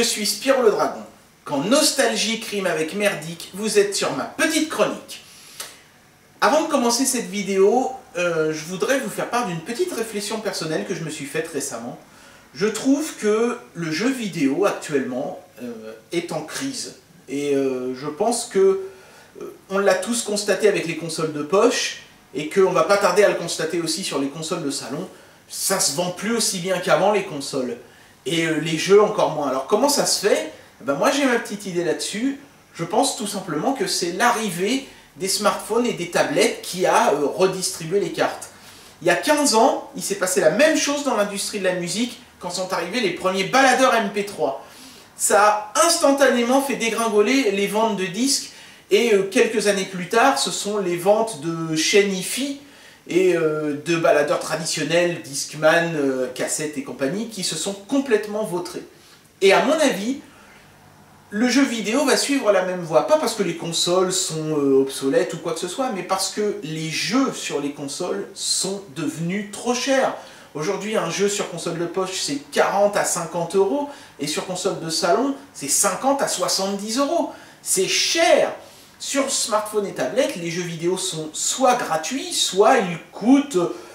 je suis Spyro le Dragon. Quand nostalgique rime avec merdique, vous êtes sur ma petite chronique. Avant de commencer cette vidéo, je voudrais vous faire part d'une petite réflexion personnelle que je me suis faite récemment. Je trouve que le jeu vidéo actuellement est en crise. Et je pense que on l'a tous constaté avec les consoles de poche et qu'on va pas tarder à le constater aussi sur les consoles de salon. Ça se vend plus aussi bien qu'avant les consoles. Et les jeux encore moins. Alors comment ça se fait? Ben moi j'ai ma petite idée là-dessus. Je pense tout simplement que c'est l'arrivée des smartphones et des tablettes qui a redistribué les cartes. Il y a 15 ans, il s'est passé la même chose dans l'industrie de la musique quand sont arrivés les premiers baladeurs MP3. Ça a instantanément fait dégringoler les ventes de disques et quelques années plus tard, ce sont les ventes de chaînes hi-fi et de baladeurs traditionnels, Discman, cassettes et compagnie, qui se sont complètement vautrés. Et à mon avis, le jeu vidéo va suivre la même voie. Pas parce que les consoles sont obsolètes ou quoi que ce soit, mais parce que les jeux sur les consoles sont devenus trop chers. Aujourd'hui, un jeu sur console de poche, c'est 40 à 50 €, et sur console de salon, c'est 50 à 70 €. C'est cher! Sur smartphone et tablette, les jeux vidéo sont soit gratuits, soit ils coûtent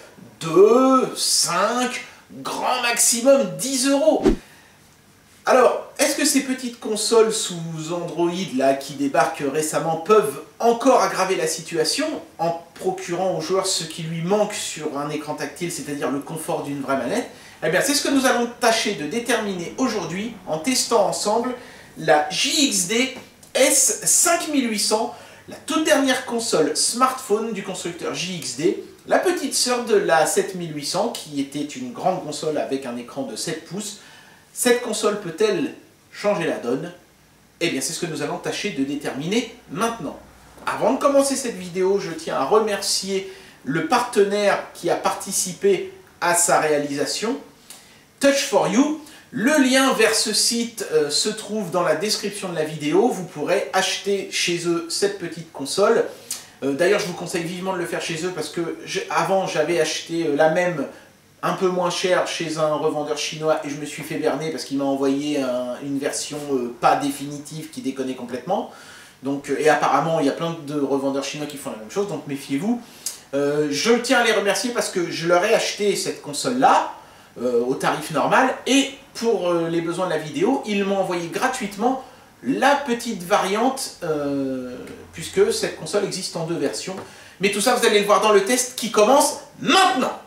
2, 5, grand maximum 10 €. Alors, est-ce que ces petites consoles sous Android là, qui débarquent récemment peuvent encore aggraver la situation en procurant aux joueurs ce qui lui manque sur un écran tactile, c'est-à-dire le confort d'une vraie manette? Eh bien, c'est ce que nous allons tâcher de déterminer aujourd'hui en testant ensemble la JXD S5800, la toute dernière console smartphone du constructeur JXD, la petite sœur de la 7800 qui était une grande console avec un écran de 7 pouces. Cette console peut-elle changer la donne? Eh bien, c'est ce que nous allons tâcher de déterminer maintenant. Avant de commencer cette vidéo, je tiens à remercier le partenaire qui a participé à sa réalisation, Touch4You. Le lien vers ce site se trouve dans la description de la vidéo. Vous pourrez acheter chez eux cette petite console. D'ailleurs, je vous conseille vivement de le faire chez eux parce que avant, j'avais acheté la même un peu moins cher chez un revendeur chinois et je me suis fait berner parce qu'il m'a envoyé une version pas définitive qui déconnait complètement. Donc, et apparemment, il y a plein de revendeurs chinois qui font la même chose, donc méfiez-vous. Je tiens à les remercier parce que je leur ai acheté cette console-là au tarif normal et pour les besoins de la vidéo, ils m'ont envoyé gratuitement la petite variante puisque cette console existe en 2 versions. Mais tout ça, vous allez le voir dans le test qui commence maintenant.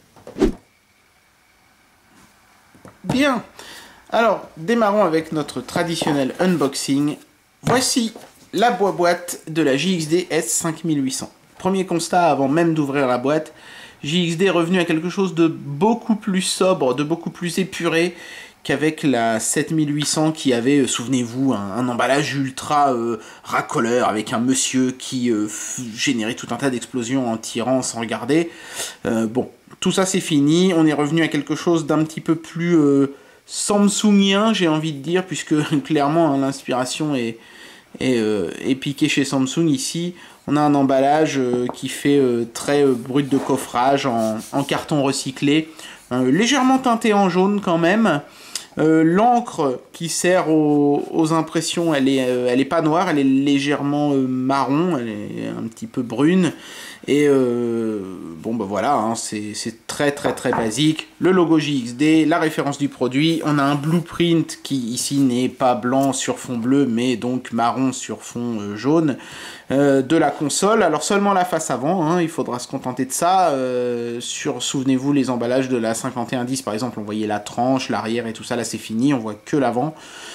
Bien, alors démarrons avec notre traditionnel unboxing. Voici la boîte de la JXD S5800. Premier constat avant même d'ouvrir la boîte, JXD est revenu à quelque chose de beaucoup plus sobre, de beaucoup plus épuré qu'avec la 7800 qui avait, souvenez-vous, un emballage ultra racoleur avec un monsieur qui générait tout un tas d'explosions en tirant sans regarder. Bon, tout ça c'est fini, on est revenu à quelque chose d'un petit peu plus Samsungien, j'ai envie de dire, puisque clairement hein, l'inspiration est piquée chez Samsung ici. On a un emballage qui fait très brut de coffrage en carton recyclé, légèrement teinté en jaune quand même. L'encre qui sert aux impressions, elle est pas noire, elle est légèrement marron, elle est un petit peu brune. Et bon bah voilà, hein, c'est très basique. Le logo JXD, la référence du produit, on a un blueprint qui ici n'est pas blanc sur fond bleu, mais donc marron sur fond jaune de la console. Alors seulement la face avant, hein, il faudra se contenter de ça. Souvenez-vous les emballages de la 5110 par exemple, on voyait la tranche, l'arrière et tout ça, là c'est fini, on voit que l'avant.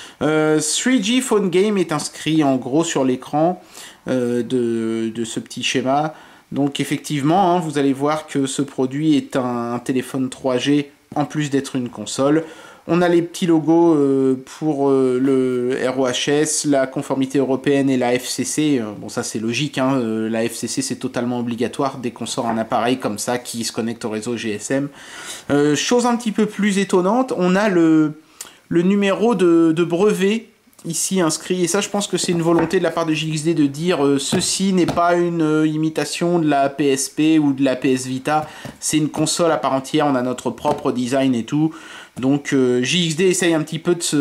3G Phone Game est inscrit en gros sur l'écran de ce petit schéma. Donc effectivement, hein, vous allez voir que ce produit est un téléphone 3G en plus d'être une console. On a les petits logos pour le RoHS, la conformité européenne et la FCC. Bon ça c'est logique, hein, la FCC c'est totalement obligatoire dès qu'on sort un appareil comme ça qui se connecte au réseau GSM. Chose un petit peu plus étonnante, on a le numéro de brevet ici inscrit, et ça je pense que c'est une volonté de la part de JXD de dire ceci n'est pas une imitation de la PSP ou de la PS Vita, c'est une console à part entière, on a notre propre design et tout, Donc JXD essaye un petit peu de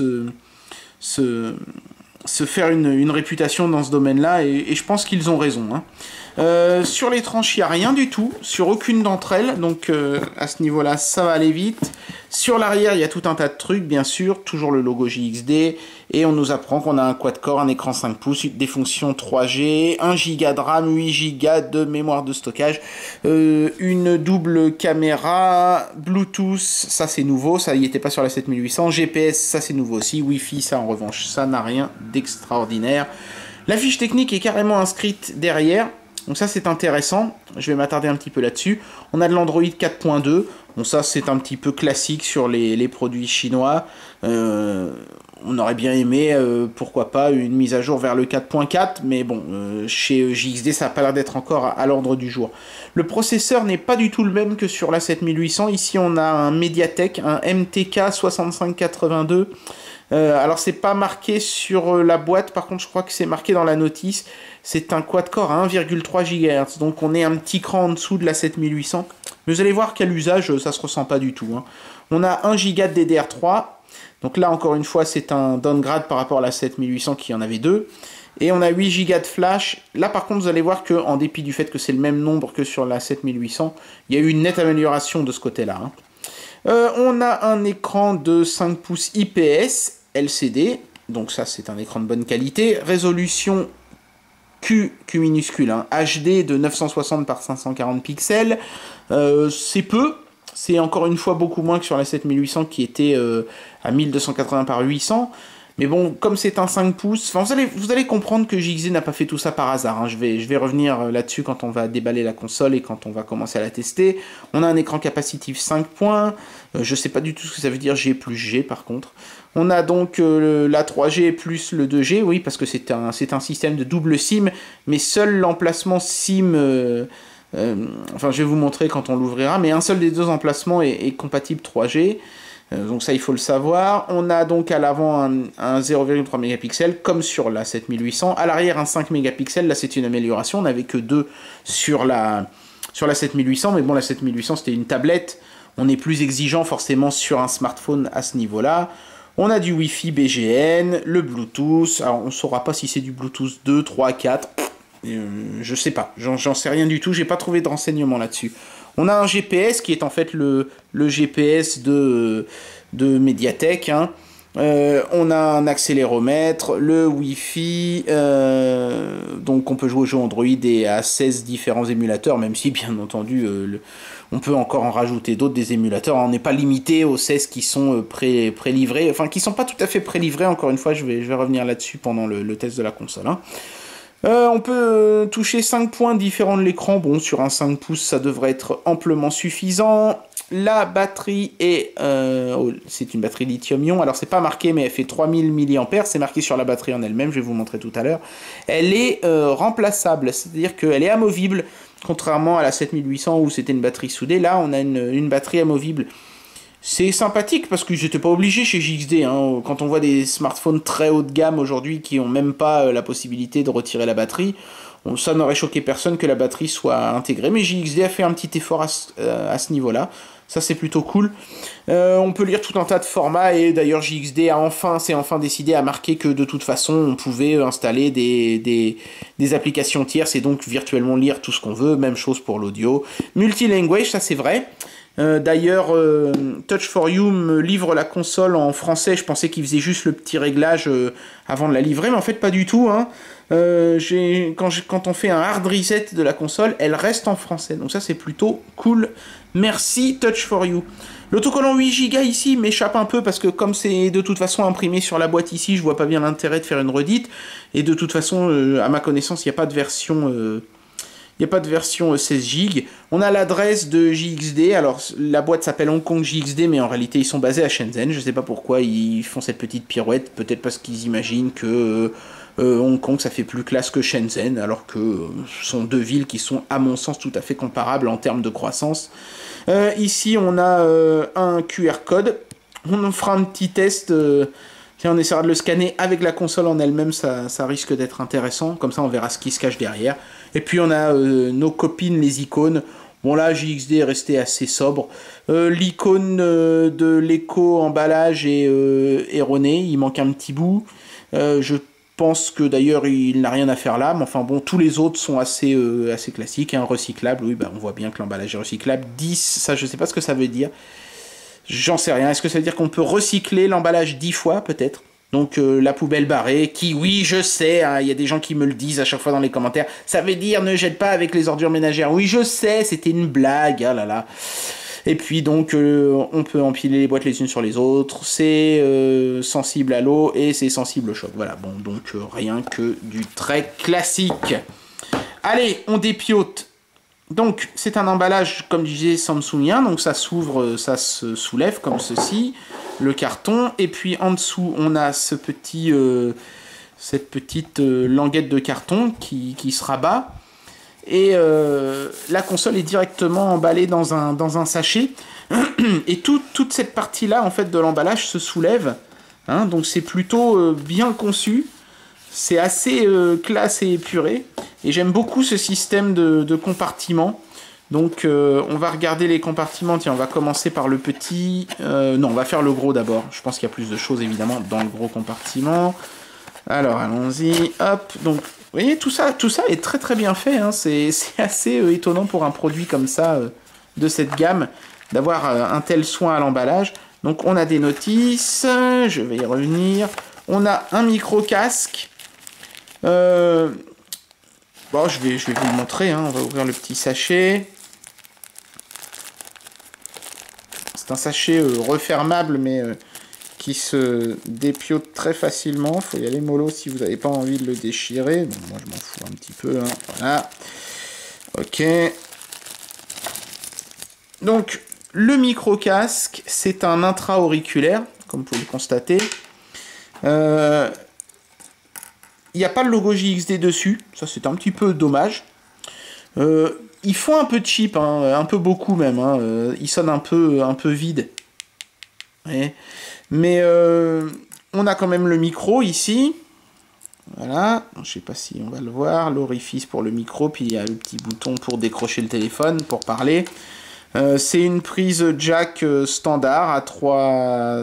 se faire une réputation dans ce domaine-là, et je pense qu'ils ont raison. Hein. Sur les tranches, il n'y a rien du tout, sur aucune d'entre elles, donc à ce niveau-là, ça va aller vite. Sur l'arrière, il y a tout un tas de trucs, bien sûr, toujours le logo JXD, et on nous apprend qu'on a un quad-core, un écran 5 pouces, des fonctions 3G, 1 Go de RAM, 8 Go de mémoire de stockage, une double caméra, Bluetooth, ça c'est nouveau, ça y était pas sur la 7800, GPS, ça c'est nouveau aussi, Wi-Fi, ça en revanche, ça n'a rien d'extraordinaire. La fiche technique est carrément inscrite derrière. Donc ça c'est intéressant, je vais m'attarder un petit peu là-dessus. On a de l'Android 4.2, bon ça c'est un petit peu classique sur les produits chinois. On aurait bien aimé, pourquoi pas, une mise à jour vers le 4.4, mais bon, chez JXD ça n'a pas l'air d'être encore à l'ordre du jour. Le processeur n'est pas du tout le même que sur la 7800, ici on a un Mediatek, un MTK 6582. Alors c'est pas marqué sur la boîte, par contre je crois que c'est marqué dans la notice, c'est un quad-core à 1,3 GHz, donc on est un petit cran en dessous de la 7800, mais vous allez voir qu'à l'usage ça se ressent pas du tout. Hein. On a 1 Go de DDR3, donc là encore une fois c'est un downgrade par rapport à la 7800 qui en avait 2, et on a 8 Go de flash. Là par contre vous allez voir qu'en dépit du fait que c'est le même nombre que sur la 7800, il y a eu une nette amélioration de ce côté-là. Hein. On a un écran de 5 pouces IPS LCD, donc ça c'est un écran de bonne qualité, résolution Q minuscule, hein, HD de 960 par 540 pixels, c'est peu, c'est encore une fois beaucoup moins que sur la 7800 qui était à 1280 par 800, mais bon, comme c'est un 5 pouces, vous allez comprendre que JXD n'a pas fait tout ça par hasard, hein. Je vais revenir là-dessus quand on va déballer la console et quand on va commencer à la tester. On a un écran capacitif 5 points, je sais pas du tout ce que ça veut dire G plus G par contre. On a donc la 3G plus le 2G, oui, parce que c'est un système de double SIM, mais seul l'emplacement SIM, enfin je vais vous montrer quand on l'ouvrira, mais un seul des deux emplacements est compatible 3G, donc ça il faut le savoir. On a donc à l'avant un 0,3 mégapixels, comme sur la 7800, à l'arrière un 5 mégapixels, là c'est une amélioration, on n'avait que 2 sur la 7800, mais bon la 7800 c'était une tablette, on est plus exigeant forcément sur un smartphone à ce niveau-là. On a du Wi-Fi BGN, le Bluetooth, alors on ne saura pas si c'est du Bluetooth 2, 3, 4, je sais pas, j'en sais rien du tout, j'ai pas trouvé de renseignements là-dessus. On a un GPS qui est en fait le GPS de Mediatek, hein. On a un accéléromètre, le Wi-Fi, donc on peut jouer aux jeux Android et à 16 différents émulateurs, même si bien entendu on peut encore en rajouter d'autres, des émulateurs. On n'est pas limité aux 16 qui sont pré-livrés, enfin qui sont pas tout à fait pré-livrés, encore une fois je vais revenir là-dessus pendant le test de la console. Hein. On peut toucher 5 points différents de l'écran, bon sur un 5 pouces ça devrait être amplement suffisant. La batterie est, c'est une batterie lithium-ion, alors c'est pas marqué mais elle fait 3000 mAh, c'est marqué sur la batterie en elle-même, je vais vous montrer tout à l'heure. Elle est remplaçable, c'est-à-dire qu'elle est amovible, contrairement à la 7800 où c'était une batterie soudée, là on a une batterie amovible. C'est sympathique parce que j'étais pas obligé chez JXD, hein. Quand on voit des smartphones très haut de gamme aujourd'hui qui ont même pas la possibilité de retirer la batterie, ça n'aurait choqué personne que la batterie soit intégrée, mais JXD a fait un petit effort à ce niveau-là, ça c'est plutôt cool. On peut lire tout un tas de formats et d'ailleurs JXD s'est enfin décidé à marquer que de toute façon on pouvait installer des applications tierces et donc virtuellement lire tout ce qu'on veut, même chose pour l'audio. Multilanguage, ça c'est vrai. D'ailleurs, Touch4You me livre la console en français, je pensais qu'il faisait juste le petit réglage avant de la livrer, mais en fait pas du tout. Hein. Quand on fait un hard reset de la console, elle reste en français, donc ça c'est plutôt cool. Merci Touch4You. L'autocollant 8 Go ici m'échappe un peu parce que comme c'est de toute façon imprimé sur la boîte ici, je vois pas bien l'intérêt de faire une redite, et de toute façon, à ma connaissance, il n'y a pas de version... Il n'y a pas de version 16 Go. On a l'adresse de JXD. Alors, la boîte s'appelle Hong Kong JXD, mais en réalité, ils sont basés à Shenzhen. Je ne sais pas pourquoi ils font cette petite pirouette. Peut-être parce qu'ils imaginent que Hong Kong, ça fait plus classe que Shenzhen, alors que ce sont deux villes qui sont, à mon sens, tout à fait comparables en termes de croissance. Ici, on a un QR code. On fera un petit test... Tiens, on essaiera de le scanner avec la console en elle-même, ça risque d'être intéressant. Comme ça, on verra ce qui se cache derrière. Et puis, on a nos copines, les icônes. Bon là, JXD est resté assez sobre. L'icône de l'éco-emballage est erronée, il manque un petit bout. Je pense que d'ailleurs il n'a rien à faire là, mais enfin bon, tous les autres sont assez classiques, hein, recyclables. Oui, bah, on voit bien que l'emballage est recyclable. 10, ça je sais pas ce que ça veut dire. J'en sais rien. Est-ce que ça veut dire qu'on peut recycler l'emballage 10 fois peut-être? Donc la poubelle barrée, qui, oui, je sais, hein, y a des gens qui me le disent à chaque fois dans les commentaires, ça veut dire ne jette pas avec les ordures ménagères. Oui, je sais, c'était une blague, ah là là. Et puis donc, on peut empiler les boîtes les unes sur les autres, c'est sensible à l'eau et c'est sensible au choc. Voilà, bon, donc rien que du très classique. Allez, on dépiote. Donc, c'est un emballage, comme disait Samsungien, donc ça s'ouvre, ça se soulève comme ceci, le carton, et puis en dessous, on a cette petite languette de carton qui se rabat, et la console est directement emballée dans un sachet, et toute cette partie-là, en fait, de l'emballage se soulève, hein, donc c'est plutôt bien conçu. C'est assez classe et épuré. Et j'aime beaucoup ce système de compartiments. Donc on va regarder les compartiments. Tiens, on va commencer par le petit... non, on va faire le gros d'abord. Je pense qu'il y a plus de choses évidemment dans le gros compartiment. Alors allons-y. Hop. Donc vous voyez, tout ça est très très bien fait. Hein. C'est assez étonnant pour un produit comme ça, de cette gamme, d'avoir un tel soin à l'emballage. Donc on a des notices. Je vais y revenir. On a un micro-casque. Bon, je vais vous le montrer, hein. On va ouvrir le petit sachet. C'est un sachet refermable, mais qui se dépiote très facilement. Faut y aller mollo si vous n'avez pas envie de le déchirer. Bon, moi, je m'en fous un petit peu, hein. Voilà. Ok. Donc, le micro-casque, c'est un intra-auriculaire, comme vous pouvez le constater. Il n'y a pas le logo JXD dessus, ça c'est un petit peu dommage. Ils font un peu cheap, hein, un peu beaucoup même, hein, ils sonnent un peu vide. Ouais. Mais on a quand même le micro ici. Voilà, je ne sais pas si on va le voir, l'orifice pour le micro, puis il y a le petit bouton pour décrocher le téléphone, pour parler. C'est une prise jack standard à 3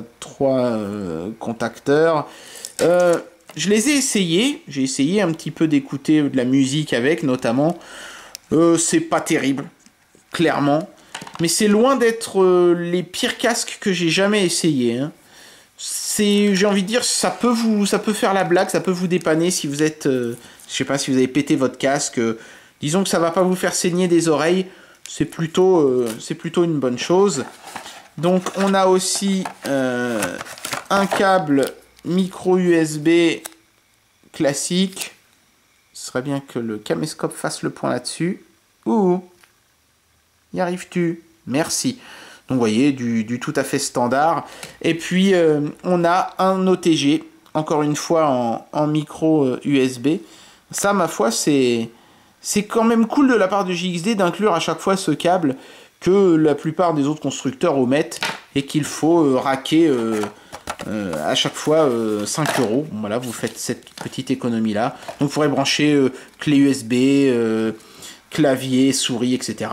contacteurs. Je les ai essayés, j'ai essayé un petit peu d'écouter de la musique avec, notamment. C'est pas terrible, clairement. Mais c'est loin d'être les pires casques que j'ai jamais essayé. Hein. J'ai envie de dire, ça peut faire la blague, ça peut vous dépanner si vous êtes... je sais pas, si vous avez pété votre casque. Disons que ça va pas vous faire saigner des oreilles. C'est plutôt une bonne chose. Donc on a aussi un câble micro USB classique. Ce serait bien que le caméscope fasse le point là-dessus. Ouh, y arrives-tu? Merci. Donc vous voyez, du tout à fait standard. Et puis on a un OTG, encore une fois en micro USB. Ça, ma foi, c'est quand même cool de la part de JXD d'inclure à chaque fois ce câble que la plupart des autres constructeurs omettent et qu'il faut raquer à chaque fois 5 €. Bon, voilà, vous faites cette petite économie là. Donc vous pourrez brancher clé USB, clavier, souris, etc.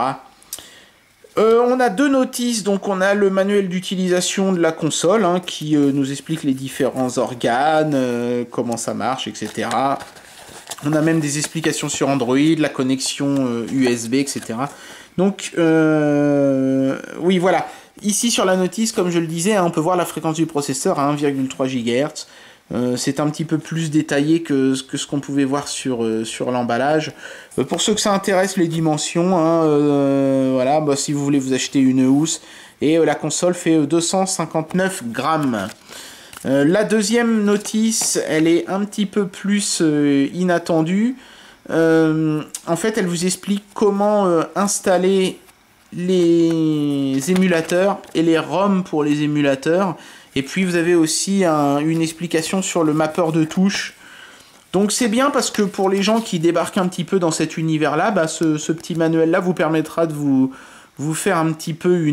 On a deux notices, donc on a le manuel d'utilisation de la console hein, qui nous explique les différents organes, comment ça marche, etc. On a même des explications sur Android, la connexion USB, etc. Donc, oui, voilà. Ici, sur la notice, comme je le disais, hein, on peut voir la fréquence du processeur à 1,3 GHz. C'est un petit peu plus détaillé que ce qu'on pouvait voir sur l'emballage. Pour ceux que ça intéresse, les dimensions, hein, voilà, bah, si vous voulez vous acheter une housse. Et la console fait 259 grammes. La deuxième notice, elle est un petit peu plus inattendue. En fait, elle vous explique comment installer les émulateurs et les ROM pour les émulateurs. Et puis vous avez aussi une explication sur le mappeur de touches. Donc c'est bien parce que pour les gens qui débarquent un petit peu dans cet univers-là, bah, ce petit manuel-là vous permettra de vous faire un petit peu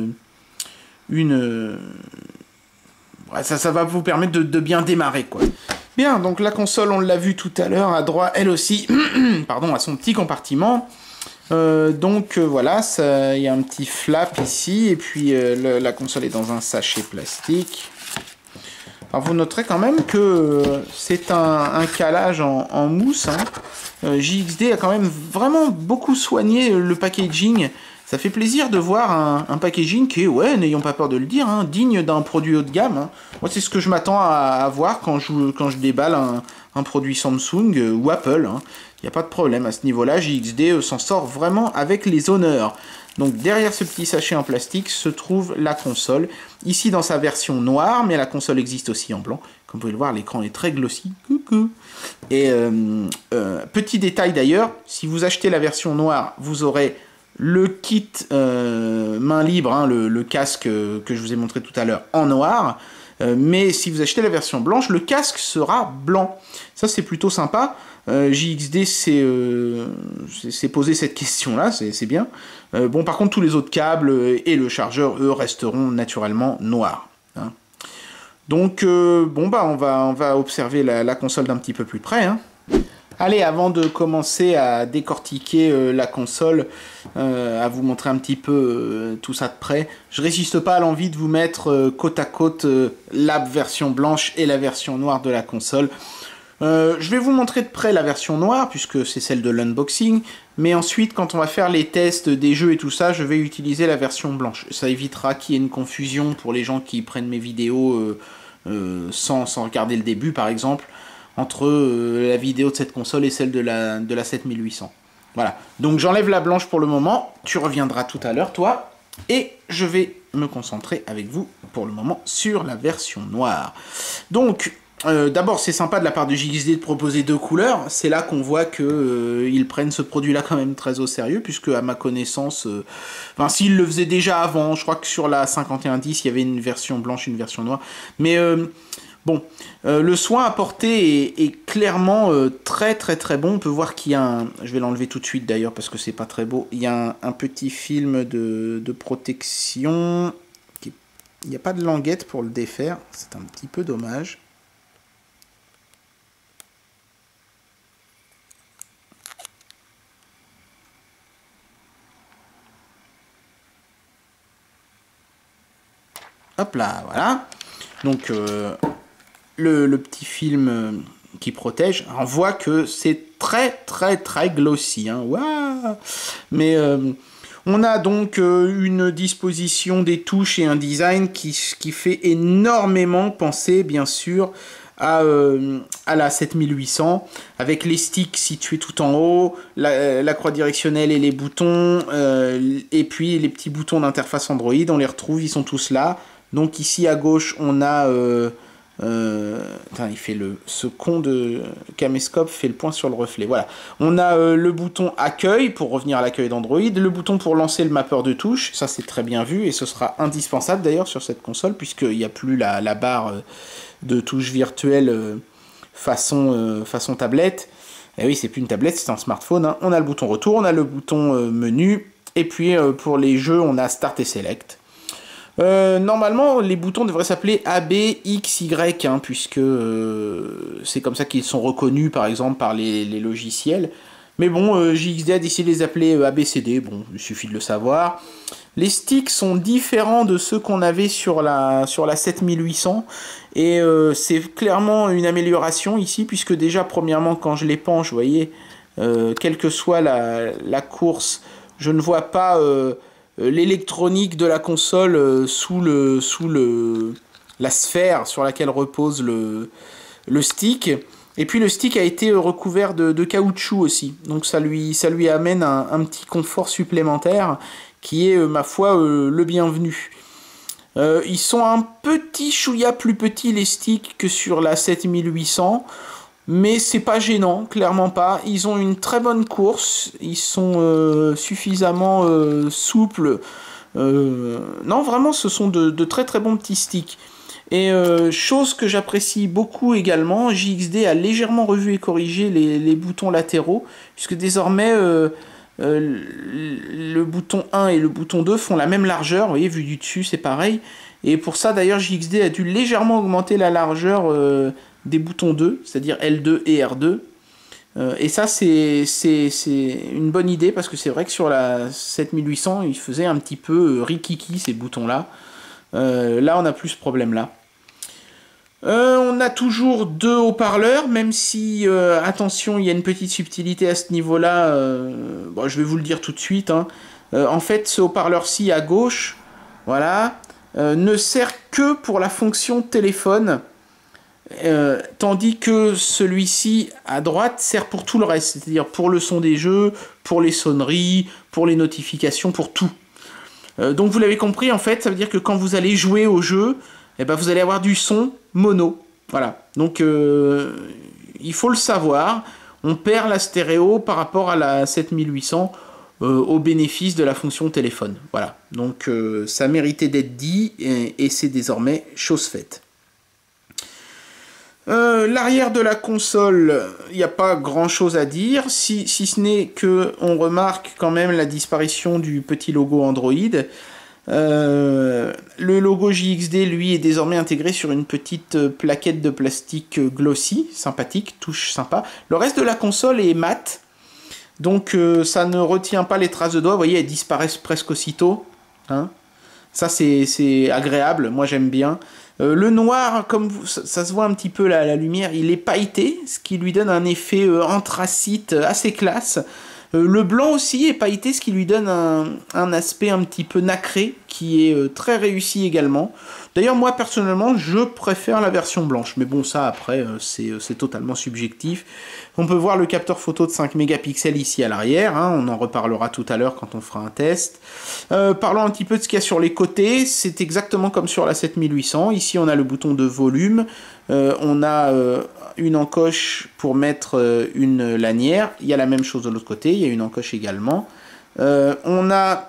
ça va vous permettre de bien démarrer, quoi. Bien, donc la console, on l'a vu tout à l'heure, à droite, elle aussi, pardon, à son petit compartiment. Voilà, il y a un petit flap ici, et puis la console est dans un sachet plastique. Alors vous noterez quand même que c'est un calage en mousse. Hein. JXD a quand même vraiment beaucoup soigné le packaging. Ça fait plaisir de voir un packaging qui est, ouais, n'ayons pas peur de le dire, hein, digne d'un produit haut de gamme. Hein. Moi, c'est ce que je m'attends à voir quand je déballe un produit Samsung ou Apple. Hein. Il n'y a pas de problème à ce niveau-là. JXD s'en sort vraiment avec les honneurs. Donc derrière ce petit sachet en plastique se trouve la console. Ici dans sa version noire, mais la console existe aussi en blanc. Comme vous pouvez le voir, l'écran est très glossy. Coucou. Et petit détail d'ailleurs, si vous achetez la version noire, vous aurez le kit main libre, hein, le casque que je vous ai montré tout à l'heure en noir. Mais si vous achetez la version blanche, le casque sera blanc. Ça c'est plutôt sympa. JXD s'est posé cette question-là, c'est bien. Bon, par contre, tous les autres câbles et le chargeur, eux, resteront naturellement noirs. Hein. Donc, bon, bah, on va observer la console d'un petit peu plus près. Hein. Allez, avant de commencer à décortiquer la console, à vous montrer un petit peu tout ça de près, je résiste pas à l'envie de vous mettre côte à côte la version blanche et la version noire de la console. Je vais vous montrer de près la version noire, puisque c'est celle de l'unboxing, mais ensuite, quand on va faire les tests des jeux et tout ça, je vais utiliser la version blanche. Ça évitera qu'il y ait une confusion pour les gens qui prennent mes vidéos sans regarder le début, par exemple, entre la vidéo de cette console et celle de la 7800. Voilà, donc j'enlève la blanche pour le moment, tu reviendras tout à l'heure, toi, et je vais me concentrer avec vous, pour le moment, sur la version noire. Donc, d'abord, c'est sympa de la part de JXD de proposer deux couleurs. C'est là qu'on voit qu'ils prennent ce produit-là quand même très au sérieux, puisque à ma connaissance, enfin, s'ils le faisaient déjà avant, je crois que sur la 5110, il y avait une version blanche et une version noire. Mais bon, le soin apporté est clairement très très très bon. On peut voir qu'il y a un... Je vais l'enlever tout de suite d'ailleurs, parce que c'est pas très beau. Il y a un petit film de protection. Il n'y a pas de languette pour le défaire. C'est un petit peu dommage. Hop là, voilà. Donc, le petit film qui protège, on voit que c'est très, très, très glossy. Hein. Waouh. Mais on a donc une disposition des touches et un design qui fait énormément penser, bien sûr, à la 7800, avec les sticks situés tout en haut, la croix directionnelle et les boutons, et puis les petits boutons d'interface Android, on les retrouve, ils sont tous là. Donc ici à gauche, on a... il fait ce con de caméscope fait le point sur le reflet. Voilà. On a le bouton accueil pour revenir à l'accueil d'Android, le bouton pour lancer le mappeur de touches, ça c'est très bien vu et ce sera indispensable d'ailleurs sur cette console puisqu'il n'y a plus la barre de touches virtuelle façon tablette. Et oui, c'est plus une tablette, c'est un smartphone. Hein. On a le bouton retour, on a le bouton menu et puis pour les jeux, on a Start et Select. Normalement, les boutons devraient s'appeler A, B, X, Y, hein, puisque c'est comme ça qu'ils sont reconnus, par exemple, par les logiciels. Mais bon, JXD a décidé de les appeler A, B, C, D, bon, il suffit de le savoir. Les sticks sont différents de ceux qu'on avait sur la 7800, et c'est clairement une amélioration ici, puisque déjà, premièrement, quand je les penche, vous voyez, quelle que soit la course, je ne vois pas... l'électronique de la console sous la sphère sur laquelle repose le stick. Et puis le stick a été recouvert de caoutchouc aussi. Donc ça lui amène un petit confort supplémentaire qui est, ma foi, le bienvenu. Ils sont un petit chouïa plus petits les sticks que sur la 7800. Mais c'est pas gênant, clairement pas. Ils ont une très bonne course, ils sont suffisamment souples. Non, vraiment, ce sont de très très bons petits sticks. Et chose que j'apprécie beaucoup également, JXD a légèrement revu et corrigé les boutons latéraux, puisque désormais le bouton 1 et le bouton 2 font la même largeur. Vous voyez, vu du dessus, c'est pareil. Et pour ça, d'ailleurs, JXD a dû légèrement augmenter la largeur des boutons 2, c'est-à-dire L2 et R2, Et ça, c'est une bonne idée, parce que c'est vrai que sur la 7800, il faisait un petit peu rikiki ces boutons-là. Là, on n'a plus ce problème-là. On a toujours 2 haut-parleurs, même si, attention, il y a une petite subtilité à ce niveau-là. Bon, je vais vous le dire tout de suite, hein. En fait, ce haut-parleur-ci à gauche, voilà, ne sert que pour la fonction téléphone. Tandis que celui-ci à droite sert pour tout le reste, c'est-à-dire pour le son des jeux, pour les sonneries, pour les notifications, pour tout. Donc vous l'avez compris, en fait, ça veut dire que quand vous allez jouer au jeu, eh ben, vous allez avoir du son mono. Voilà, donc il faut le savoir, on perd la stéréo par rapport à la 7800 au bénéfice de la fonction téléphone. Voilà, donc ça méritait d'être dit et c'est désormais chose faite. L'arrière de la console, il n'y a pas grand chose à dire, si ce n'est que on remarque quand même la disparition du petit logo Android. Le logo JXD, lui, est désormais intégré sur une petite plaquette de plastique glossy, sympathique, touche sympa. Le reste de la console est mat, donc ça ne retient pas les traces de doigts, vous voyez, elles disparaissent presque aussitôt, hein. Ça, c'est agréable, moi j'aime bien. Le noir, comme ça se voit un petit peu la lumière, il est pailleté, ce qui lui donne un effet anthracite assez classe. Le blanc aussi est pailleté, ce qui lui donne un aspect un petit peu nacré, qui est très réussi également. D'ailleurs, moi, personnellement, je préfère la version blanche. Mais bon, ça, après, c'est totalement subjectif. On peut voir le capteur photo de 5 mégapixels ici à l'arrière. Hein, on en reparlera tout à l'heure quand on fera un test. Parlons un petit peu de ce qu'il y a sur les côtés. C'est exactement comme sur la 7800. Ici, on a le bouton de volume. On a une encoche pour mettre une lanière. Il y a la même chose de l'autre côté. Il y a une encoche également. On a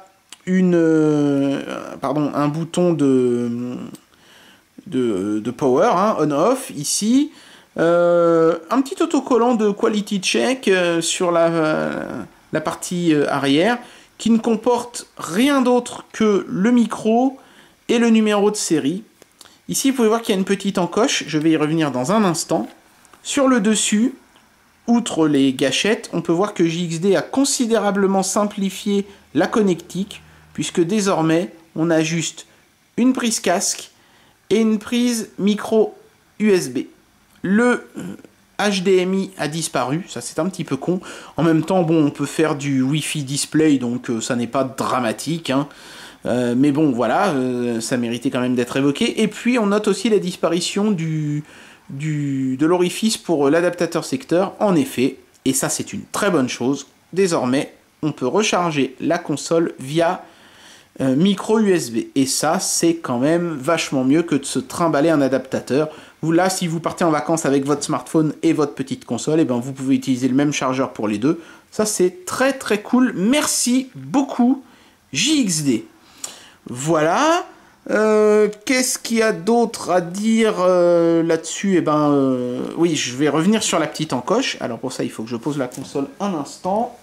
un bouton de power, hein, on-off, ici. Un petit autocollant de quality check sur la partie arrière, qui ne comporte rien d'autre que le micro et le numéro de série. Ici, vous pouvez voir qu'il y a une petite encoche, je vais y revenir dans un instant. Sur le dessus, outre les gâchettes, on peut voir que JXD a considérablement simplifié la connectique, puisque désormais, on a juste une prise casque et une prise micro USB. Le HDMI a disparu, ça c'est un petit peu con. En même temps, bon, on peut faire du Wi-Fi display, donc ça n'est pas dramatique, hein. Mais bon, voilà, ça méritait quand même d'être évoqué. Et puis, on note aussi la disparition de l'orifice pour l'adaptateur secteur, en effet, et ça c'est une très bonne chose. Désormais, on peut recharger la console via micro USB, et ça c'est quand même vachement mieux que de se trimballer un adaptateur. Vous, là, si vous partez en vacances avec votre smartphone et votre petite console, et ben vous pouvez utiliser le même chargeur pour les deux. Ça c'est très très cool. Merci beaucoup JXD. Voilà. Qu'est-ce qu'il y a d'autre à dire là-dessus? Eh ben, oui, je vais revenir sur la petite encoche. Alors pour ça, il faut que je pose la console un instant.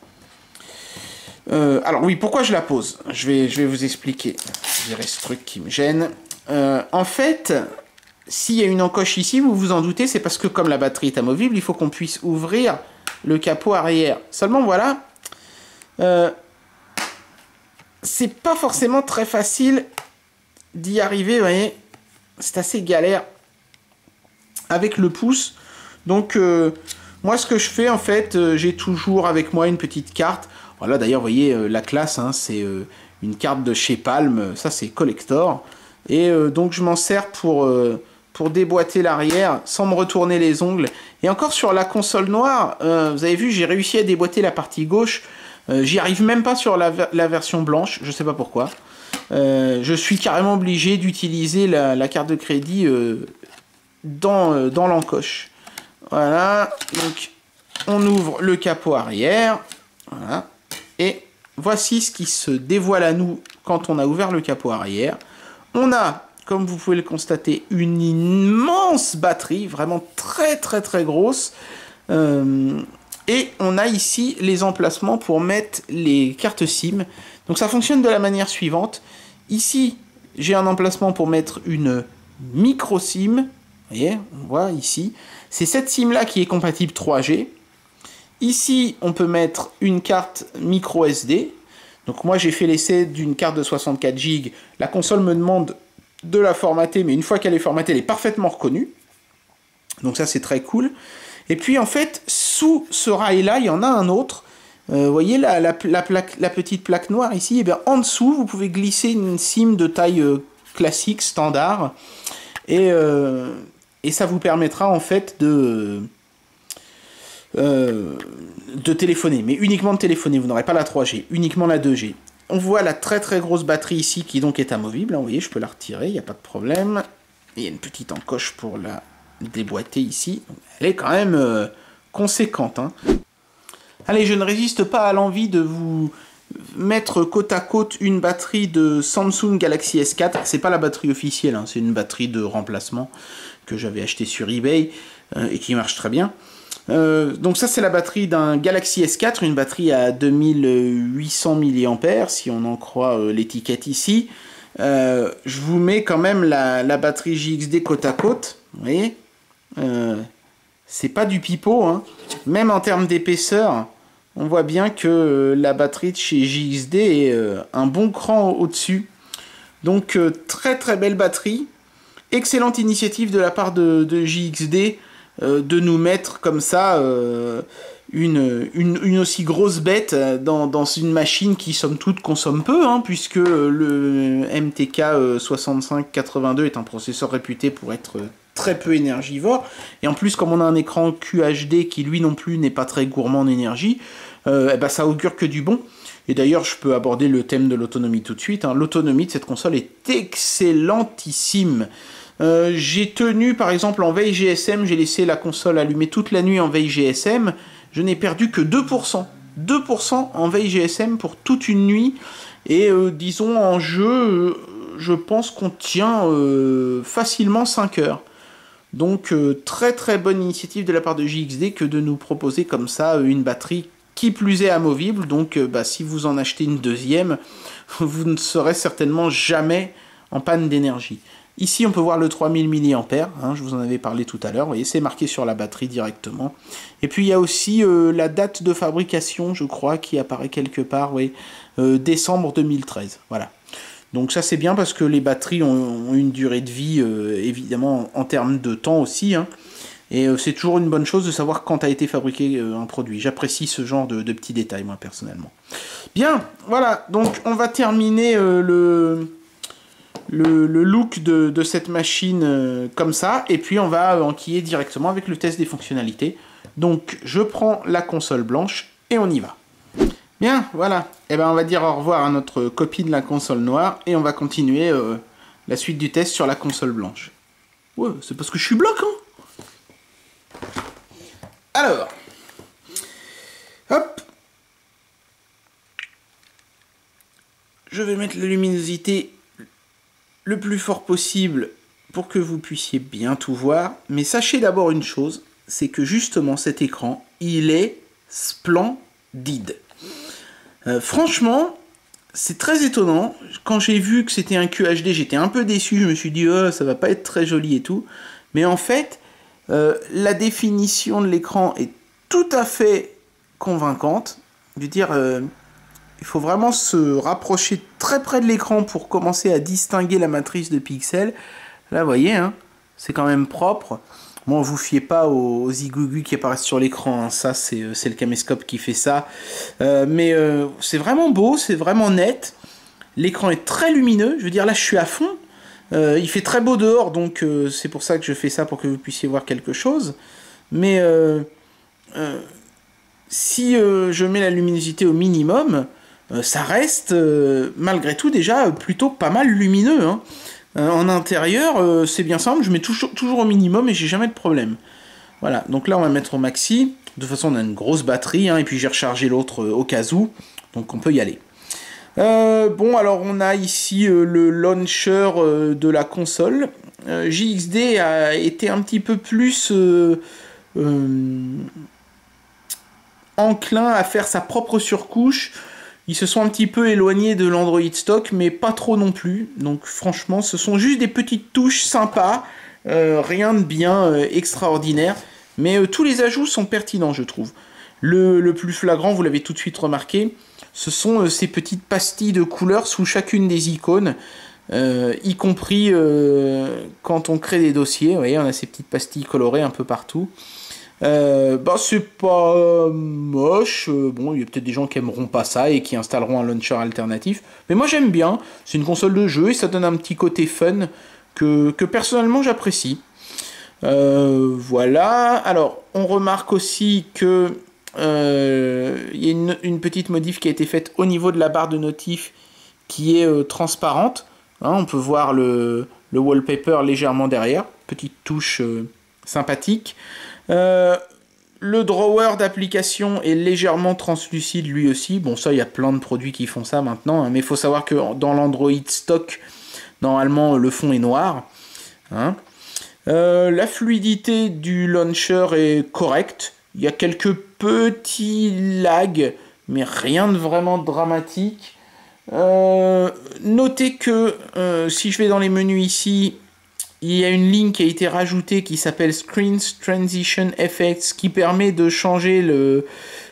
Alors oui, pourquoi je la pose? Je vais vous expliquer. Je dirais ce truc qui me gêne. En fait, s'il y a une encoche ici, vous vous en doutez, c'est parce que comme la batterie est amovible, il faut qu'on puisse ouvrir le capot arrière. Seulement voilà, c'est pas forcément très facile d'y arriver, vous voyez, c'est assez galère avec le pouce. Donc moi ce que je fais en fait, j'ai toujours avec moi une petite carte. Voilà, d'ailleurs vous voyez la classe, hein, c'est une carte de chez Palm, ça c'est collector. Et donc je m'en sers pour déboîter l'arrière sans me retourner les ongles. Et encore sur la console noire, vous avez vu, j'ai réussi à déboîter la partie gauche. J'y arrive même pas sur la version blanche, je sais pas pourquoi. Je suis carrément obligé d'utiliser la carte de crédit dans l'encoche. Voilà, donc on ouvre le capot arrière. Voilà, et voici ce qui se dévoile à nous quand on a ouvert le capot arrière. On a, comme vous pouvez le constater, une immense batterie, vraiment très très très grosse. Et on a ici les emplacements pour mettre les cartes SIM. Donc ça fonctionne de la manière suivante. Ici, j'ai un emplacement pour mettre une micro SIM. Vous voyez, on voit ici. C'est cette SIM là qui est compatible 3G. Ici, on peut mettre une carte micro SD. Donc moi, j'ai fait l'essai d'une carte de 64 Go. La console me demande de la formater, mais une fois qu'elle est formatée, elle est parfaitement reconnue. Donc ça, c'est très cool. Et puis, en fait, sous ce rail-là, il y en a un autre. Vous voyez la petite plaque noire ici, et bien en dessous, vous pouvez glisser une SIM de taille classique, standard. Et ça vous permettra, en fait, de téléphoner, mais uniquement de téléphoner, vous n'aurez pas la 3G, uniquement la 2G. On voit la très très grosse batterie ici qui donc est amovible, hein, vous voyez, je peux la retirer, il n'y a pas de problème. Et il y a une petite encoche pour la déboîter ici, elle est quand même conséquente. Hein. Allez, je ne résiste pas à l'envie de vous mettre côte à côte une batterie de Samsung Galaxy S4, c'est pas la batterie officielle, hein, c'est une batterie de remplacement que j'avais acheté sur eBay et qui marche très bien. Donc ça c'est la batterie d'un Galaxy S4, une batterie à 2800 mAh si on en croit l'étiquette ici. Je vous mets quand même la batterie JXD côte à côte, vous voyez, c'est pas du pipeau, hein. Même en termes d'épaisseur, on voit bien que la batterie de chez JXD est un bon cran au-dessus. Donc très très belle batterie, excellente initiative de la part de JXD, de nous mettre comme ça une aussi grosse bête dans une machine qui somme toute consomme peu, hein, puisque le MTK 6582 est un processeur réputé pour être très peu énergivore, et en plus comme on a un écran QHD qui lui non plus n'est pas très gourmand en énergie, et ben, ça augure que du bon. Et d'ailleurs je peux aborder le thème de l'autonomie tout de suite, hein. L'autonomie de cette console est excellentissime. J'ai tenu par exemple en veille GSM, j'ai laissé la console allumée toute la nuit en veille GSM, je n'ai perdu que 2%. 2% en veille GSM pour toute une nuit, et disons en jeu, je pense qu'on tient facilement 5 heures. Donc très très bonne initiative de la part de JXD que de nous proposer comme ça une batterie qui plus est amovible, donc si vous en achetez une deuxième, vous ne serez certainement jamais en panne d'énergie. Ici, on peut voir le 3000 mAh, hein, je vous en avais parlé tout à l'heure, vous voyez, c'est marqué sur la batterie directement. Et puis, il y a aussi la date de fabrication, je crois, qui apparaît quelque part, oui, décembre 2013, voilà. Donc ça, c'est bien parce que les batteries ont une durée de vie, évidemment, en termes de temps aussi, hein. Et c'est toujours une bonne chose de savoir quand a été fabriqué un produit. J'apprécie ce genre de petits détails, moi, personnellement. Bien, voilà, donc on va terminer le look de cette machine comme ça, et puis on va enquiller directement avec le test des fonctionnalités. Donc je prends la console blanche et on y va. Bien, voilà, et ben on va dire au revoir à notre copie de la console noire, et on va continuer la suite du test sur la console blanche. Ouais, c'est parce que je suis bloc, hein. Alors, hop, je vais mettre la luminosité le plus fort possible pour que vous puissiez bien tout voir. Mais sachez d'abord une chose, c'est que justement cet écran, il est splendide. Franchement, c'est très étonnant. Quand j'ai vu que c'était un QHD, j'étais un peu déçu. Je me suis dit, oh, ça va pas être très joli et tout. Mais en fait, la définition de l'écran est tout à fait convaincante. Je veux dire... il faut vraiment se rapprocher très près de l'écran pour commencer à distinguer la matrice de pixels. Là, vous voyez, hein, c'est quand même propre. Bon, vous fiez pas aux zigougus qui apparaissent sur l'écran, hein. Ça, c'est le caméscope qui fait ça. Mais c'est vraiment beau, c'est vraiment net. L'écran est très lumineux. Je veux dire, là, je suis à fond. Il fait très beau dehors, donc c'est pour ça que je fais ça, pour que vous puissiez voir quelque chose. Mais si je mets la luminosité au minimum... ça reste malgré tout déjà plutôt pas mal lumineux, hein. En intérieur, c'est bien simple, je mets toujours au minimum et j'ai jamais de problème. Voilà, donc là on va mettre au maxi. De toute façon on a une grosse batterie, hein, et puis j'ai rechargé l'autre au cas où, donc on peut y aller. Bon, alors on a ici le launcher de la console. JXD a été un petit peu plus enclin à faire sa propre surcouche. Ils se sont un petit peu éloignés de l'Android stock, mais pas trop non plus. Donc franchement, ce sont juste des petites touches sympas, rien de bien extraordinaire. Mais tous les ajouts sont pertinents, je trouve. Le plus flagrant, vous l'avez tout de suite remarqué, ce sont ces petites pastilles de couleurs sous chacune des icônes, y compris quand on crée des dossiers. Vous voyez, on a ces petites pastilles colorées un peu partout. C'est pas moche. Bon, il y a peut-être des gens qui aimeront pas ça et qui installeront un launcher alternatif. Mais moi j'aime bien. C'est une console de jeu et ça donne un petit côté fun que personnellement j'apprécie. Voilà. Alors, on remarque aussi que il y a une petite modif qui a été faite au niveau de la barre de notif qui est transparente. Hein, on peut voir le wallpaper légèrement derrière. Petite touche sympathique. Le drawer d'application est légèrement translucide lui aussi. Bon, ça, il y a plein de produits qui font ça maintenant. Hein, mais il faut savoir que dans l'Android stock, normalement, le fond est noir. Hein. La fluidité du launcher est correcte. Il y a quelques petits lags, mais rien de vraiment dramatique. Notez que si je vais dans les menus ici, il y a une ligne qui a été rajoutée qui s'appelle Screen Transition Effects, qui permet de changer le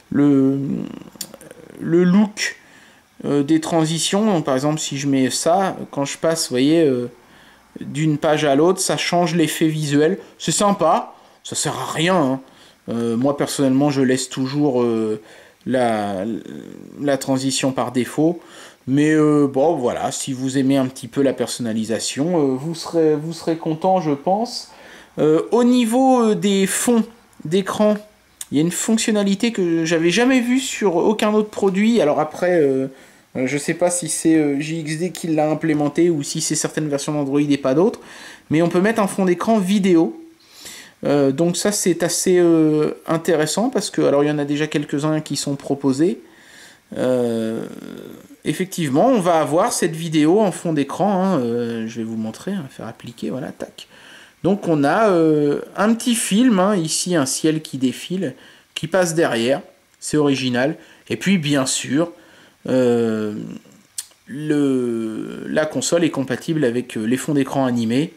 look des transitions. Donc, par exemple, si je mets ça, quand je passe, vous voyez, d'une page à l'autre, ça change l'effet visuel. C'est sympa, ça sert à rien, hein. Moi personnellement je laisse toujours la transition par défaut, mais bon voilà, si vous aimez un petit peu la personnalisation, vous serez content, je pense. Au niveau des fonds d'écran, il y a une fonctionnalité que j'avais jamais vue sur aucun autre produit. Alors après, je sais pas si c'est JXD qui l'a implémenté ou si c'est certaines versions d'Android et pas d'autres, mais on peut mettre un fond d'écran vidéo. Donc ça c'est assez intéressant parce que, alors il y en a déjà quelques-uns qui sont proposés. Effectivement, on va avoir cette vidéo en fond d'écran, hein, je vais vous montrer, hein, faire appliquer, voilà, tac. Donc on a un petit film, hein, ici un ciel qui défile, qui passe derrière, c'est original. Et puis bien sûr, la console est compatible avec les fonds d'écran animés.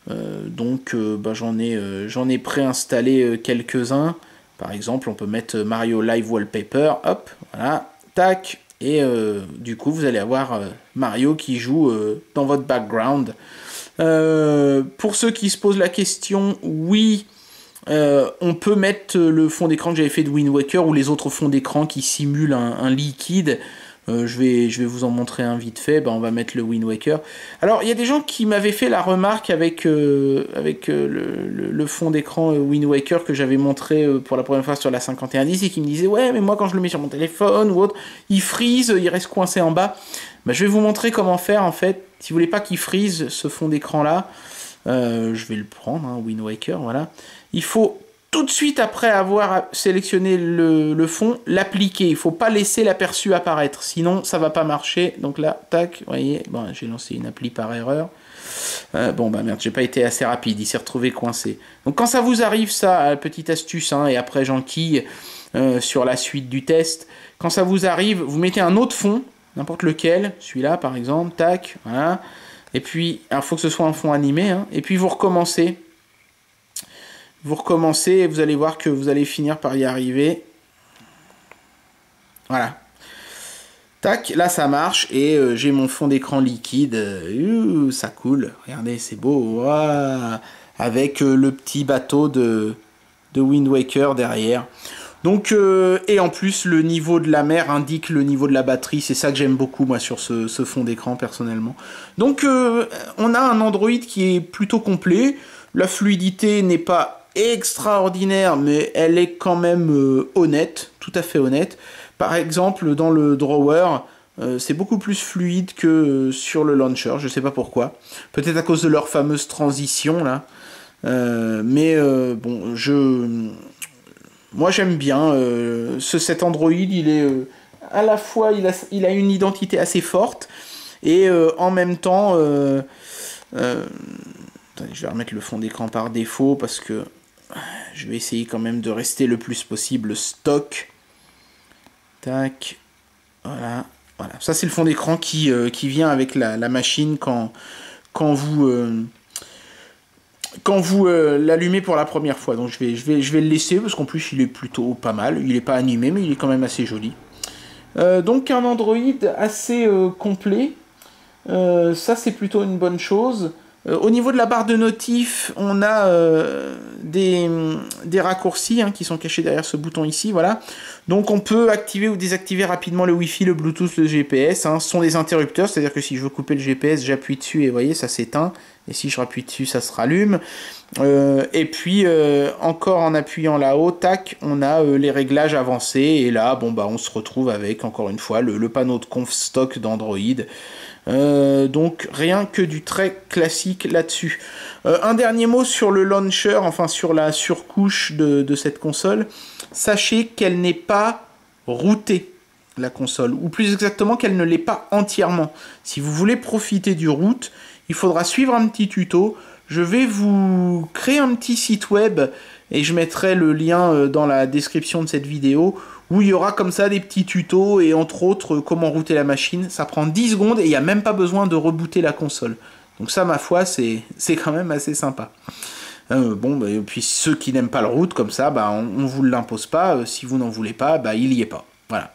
J'en ai préinstallé quelques-uns. Par exemple, on peut mettre Mario Live Wallpaper, hop, voilà, tac, et du coup vous allez avoir Mario qui joue dans votre background. Pour ceux qui se posent la question, oui, on peut mettre le fond d'écran que j'avais fait de Wind Waker ou les autres fonds d'écran qui simulent un liquide. Je vais vous en montrer un vite fait. On va mettre le Wind Waker. Alors, il y a des gens qui m'avaient fait la remarque avec le fond d'écran Wind Waker que j'avais montré pour la première fois sur la 5110 et qui me disaient « Ouais, mais moi, quand je le mets sur mon téléphone ou autre, il freeze, il reste coincé en bas. » Je vais vous montrer comment faire, en fait. Si vous voulez pas qu'il freeze, ce fond d'écran-là, je vais le prendre, hein, Wind Waker, voilà. Il faut tout de suite après avoir sélectionné le fond, l'appliquer. Il ne faut pas laisser l'aperçu apparaître, sinon ça ne va pas marcher. Donc là, tac, vous voyez, bon, j'ai lancé une appli par erreur. Merde, j'ai pas été assez rapide, il s'est retrouvé coincé. Donc quand ça vous arrive, ça, petite astuce, hein, et après j'enquille sur la suite du test. Quand ça vous arrive, vous mettez un autre fond, n'importe lequel, celui-là par exemple, tac, voilà. Et puis, il faut que ce soit un fond animé, hein, et puis vous recommencez. Vous recommencez et vous allez voir que vous allez finir par y arriver. Voilà. Tac, là ça marche et j'ai mon fond d'écran liquide. Ça coule. Regardez, c'est beau. Voilà. Avec le petit bateau de Wind Waker derrière. Donc, et en plus, le niveau de la mer indique le niveau de la batterie. C'est ça que j'aime beaucoup, moi, sur ce fond d'écran, personnellement. Donc, on a un Android qui est plutôt complet. La fluidité n'est pas extraordinaire, mais elle est quand même honnête, tout à fait honnête. Par exemple, dans le drawer, c'est beaucoup plus fluide que sur le launcher, je sais pas pourquoi. Peut-être à cause de leur fameuse transition, là. Moi j'aime bien. Cet Android, il est à la fois, il a une identité assez forte, et en même temps... Attendez, je vais remettre le fond d'écran par défaut parce que je vais essayer quand même de rester le plus possible stock. Tac. Voilà. Voilà. Ça, c'est le fond d'écran qui vient avec la machine quand vous quand vous l'allumez pour la première fois. Donc je vais le laisser parce qu'en plus il est plutôt pas mal. Il n'est pas animé mais il est quand même assez joli. Donc un Android assez complet. Ça c'est plutôt une bonne chose. Au niveau de la barre de notif, on a des raccourcis qui sont cachés derrière ce bouton ici, voilà. Donc on peut activer ou désactiver rapidement le Wi-Fi, le Bluetooth, le GPS. Ce sont des interrupteurs, c'est-à-dire que si je veux couper le GPS, j'appuie dessus et vous voyez, ça s'éteint. Et si je rappuie dessus, ça se rallume. Et puis, encore en appuyant là-haut, tac, on a les réglages avancés. Et là, bon, bah, on se retrouve avec, encore une fois, le panneau de conf stock d'Android. Donc rien que du très classique là-dessus. Un dernier mot sur le launcher, enfin sur la surcouche de cette console. Sachez qu'elle n'est pas routée, la console, ou plus exactement qu'elle ne l'est pas entièrement. Si vous voulez profiter du root, il faudra suivre un petit tuto. Je vais vous créer un petit site web et je mettrai le lien dans la description de cette vidéo où il y aura comme ça des petits tutos et entre autres comment router la machine. Ça prend 10 secondes et il n'y a même pas besoin de rebooter la console. Donc ça, ma foi, c'est quand même assez sympa. Et puis ceux qui n'aiment pas le root, comme ça, bah, on ne vous l'impose pas. Si vous n'en voulez pas, bah, il n'y est pas. Voilà.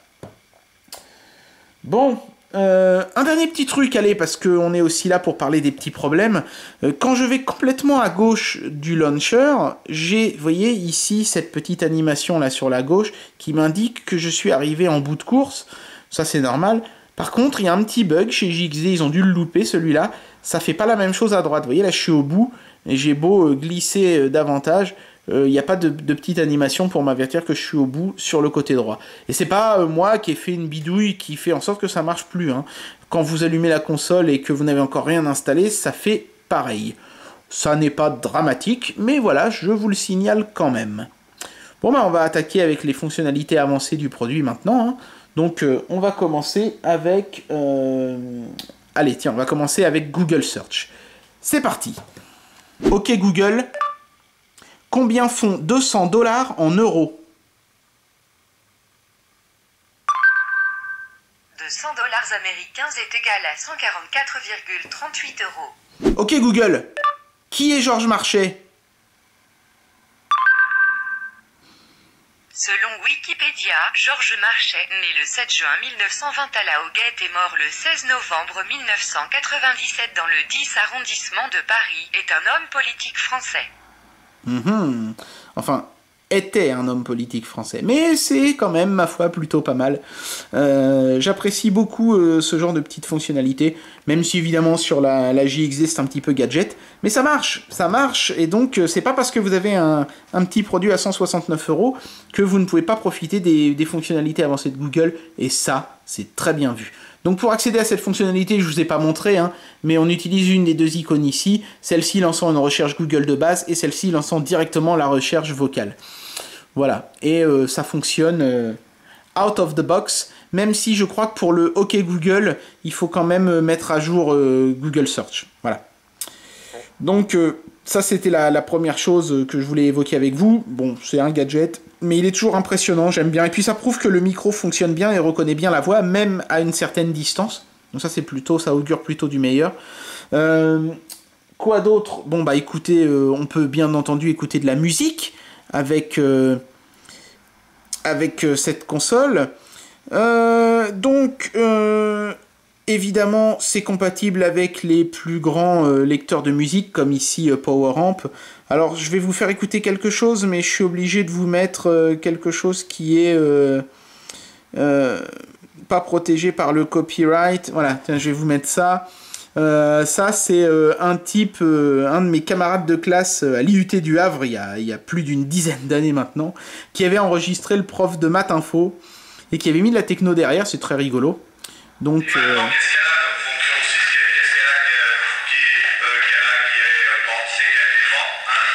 Bon, un dernier petit truc, allez, parce qu'on est aussi là pour parler des petits problèmes. Quand je vais complètement à gauche du launcher, j'ai, vous voyez, ici, cette petite animation là sur la gauche qui m'indique que je suis arrivé en bout de course. Ça, c'est normal. Par contre, il y a un petit bug chez JXD, ils ont dû le louper, celui-là. Ça fait pas la même chose à droite. Vous voyez, là, je suis au bout, et j'ai beau glisser davantage. Il n'y a pas de petite animation pour m'avertir que je suis au bout sur le côté droit. Et c'est pas moi qui ai fait une bidouille qui fait en sorte que ça marche plus. Quand vous allumez la console et que vous n'avez encore rien installé, ça fait pareil. Ça n'est pas dramatique, mais voilà, je vous le signale quand même. Bon, on va attaquer avec les fonctionnalités avancées du produit maintenant. Donc, on va commencer avec... Allez, tiens, on va commencer avec Google Search. C'est parti. Ok Google... Combien font 200 $ en euros? 200 $ américains est égal à 144,38 €. Ok Google, qui est Georges Marchais? Selon Wikipédia, Georges Marchais, né le 7 juin 1920 à La Hoguette et mort le 16 novembre 1997 dans le 10 arrondissement de Paris, est un homme politique français. Enfin, était un homme politique français. Mais c'est quand même, ma foi, plutôt pas mal. J'apprécie beaucoup ce genre de petites fonctionnalités, même si évidemment sur la JXD c'est un petit peu gadget. Mais ça marche, et donc c'est pas parce que vous avez un petit produit à 169 € que vous ne pouvez pas profiter des fonctionnalités avancées de Google, et ça, c'est très bien vu. Donc pour accéder à cette fonctionnalité, je ne vous ai pas montré, mais on utilise une des deux icônes ici, celle-ci lançant une recherche Google de base, et celle-ci lançant directement la recherche vocale. Voilà, et ça fonctionne out of the box, même si je crois que pour le OK Google, il faut quand même mettre à jour Google Search. Voilà. Donc ça c'était la première chose que je voulais évoquer avec vous. Bon, c'est un gadget, mais il est toujours impressionnant, j'aime bien. Et puis ça prouve que le micro fonctionne bien et reconnaît bien la voix, même à une certaine distance. Donc ça c'est plutôt, ça augure plutôt du meilleur. Quoi d'autre? Bon bah écoutez, on peut bien entendu écouter de la musique avec cette console. Évidemment, c'est compatible avec les plus grands lecteurs de musique, comme ici PowerAmp. Alors, je vais vous faire écouter quelque chose, mais je suis obligé de vous mettre quelque chose qui est pas protégé par le copyright. Voilà, tiens, je vais vous mettre ça. Ça, c'est un de mes camarades de classe à l'IUT du Havre, il y a plus d'une dizaine d'années maintenant, qui avait enregistré le prof de maths info, et qui avait mis de la techno derrière, c'est très rigolo. Donc... Qu'est-ce qu'elle a comme fonction? Qu'est-ce qu'elle a qui est pensée, qu'elle défend?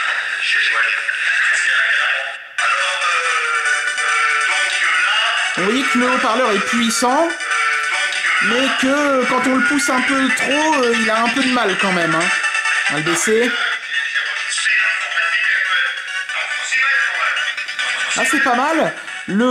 Alors, donc là... Vous voyez que le haut-parleur est puissant, mais que quand on le pousse un peu trop, il a un peu de mal quand même. On va le baisser. Ah, c'est pas mal.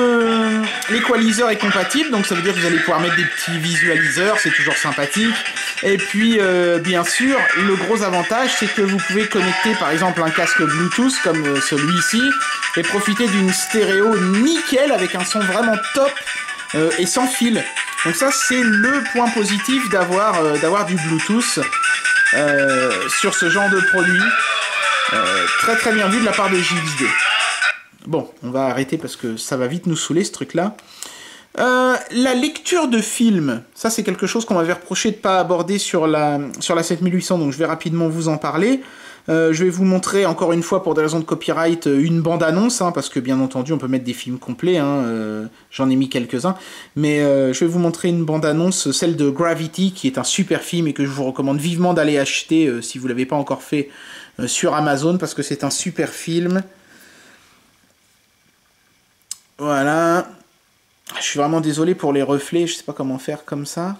L'équaliseur est compatible, donc ça veut dire que vous allez pouvoir mettre des petits visualiseurs, c'est toujours sympathique. Et puis, bien sûr, le gros avantage, c'est que vous pouvez connecter par exemple un casque Bluetooth comme celui-ci et profiter d'une stéréo nickel avec un son vraiment top et sans fil. Donc ça, c'est le point positif d'avoir du Bluetooth sur ce genre de produit. Très très bien vu de la part de JXD. Bon, on va arrêter parce que ça va vite nous saouler ce truc-là. La lecture de film, ça c'est quelque chose qu'on m'avait reproché de ne pas aborder sur la 7800, donc je vais rapidement vous en parler. Je vais vous montrer encore une fois pour des raisons de copyright une bande-annonce, hein, parce que bien entendu on peut mettre des films complets, hein, j'en ai mis quelques-uns, mais je vais vous montrer une bande-annonce, celle de Gravity, qui est un super film et que je vous recommande vivement d'aller acheter si vous ne l'avez pas encore fait sur Amazon, parce que c'est un super film. Voilà. Je suis vraiment désolé pour les reflets, je sais pas comment faire comme ça.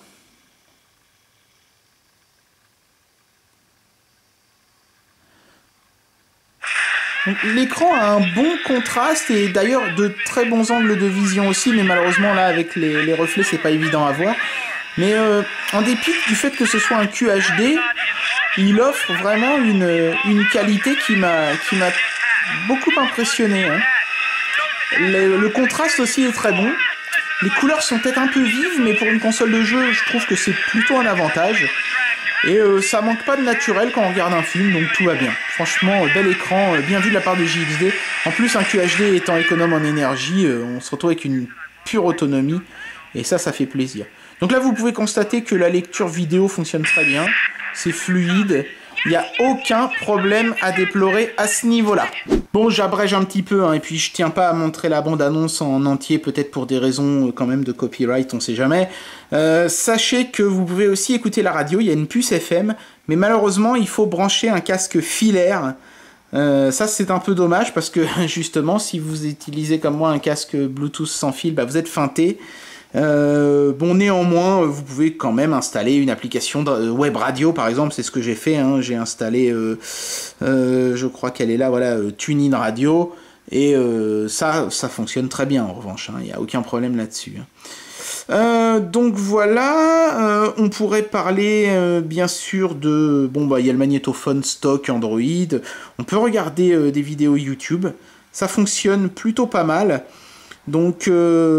L'écran a un bon contraste et d'ailleurs de très bons angles de vision aussi, mais malheureusement là avec les reflets c'est pas évident à voir. Mais en dépit du fait que ce soit un QHD, il offre vraiment une qualité qui m'a beaucoup impressionné. Hein. Le contraste aussi est très bon. Les couleurs sont peut-être un peu vives, mais pour une console de jeu, je trouve que c'est plutôt un avantage. Et ça manque pas de naturel quand on regarde un film, donc tout va bien. Franchement, bel écran, bien vu de la part de JXD. En plus, un QHD étant économe en énergie, on se retrouve avec une pure autonomie. Et ça fait plaisir. Donc là, vous pouvez constater que la lecture vidéo fonctionne très bien. C'est fluide. Il n'y a aucun problème à déplorer à ce niveau-là. Bon, j'abrège un petit peu, hein, et puis je tiens pas à montrer la bande-annonce en entier, peut-être pour des raisons quand même de copyright, on sait jamais. Sachez que vous pouvez aussi écouter la radio, il y a une puce FM, mais malheureusement, il faut brancher un casque filaire. Ça, c'est un peu dommage, parce que justement, si vous utilisez comme moi un casque Bluetooth sans fil, bah, vous êtes feinté. Bon, néanmoins, vous pouvez quand même installer une application de web radio, par exemple, c'est ce que j'ai fait, hein. J'ai installé, je crois qu'elle est là, voilà, TuneIn Radio, et ça fonctionne très bien en revanche, il n'y a aucun problème là-dessus. Donc voilà, on pourrait parler bien sûr de, bon bah il y a le magnétophone stock Android, on peut regarder des vidéos YouTube, ça fonctionne plutôt pas mal, donc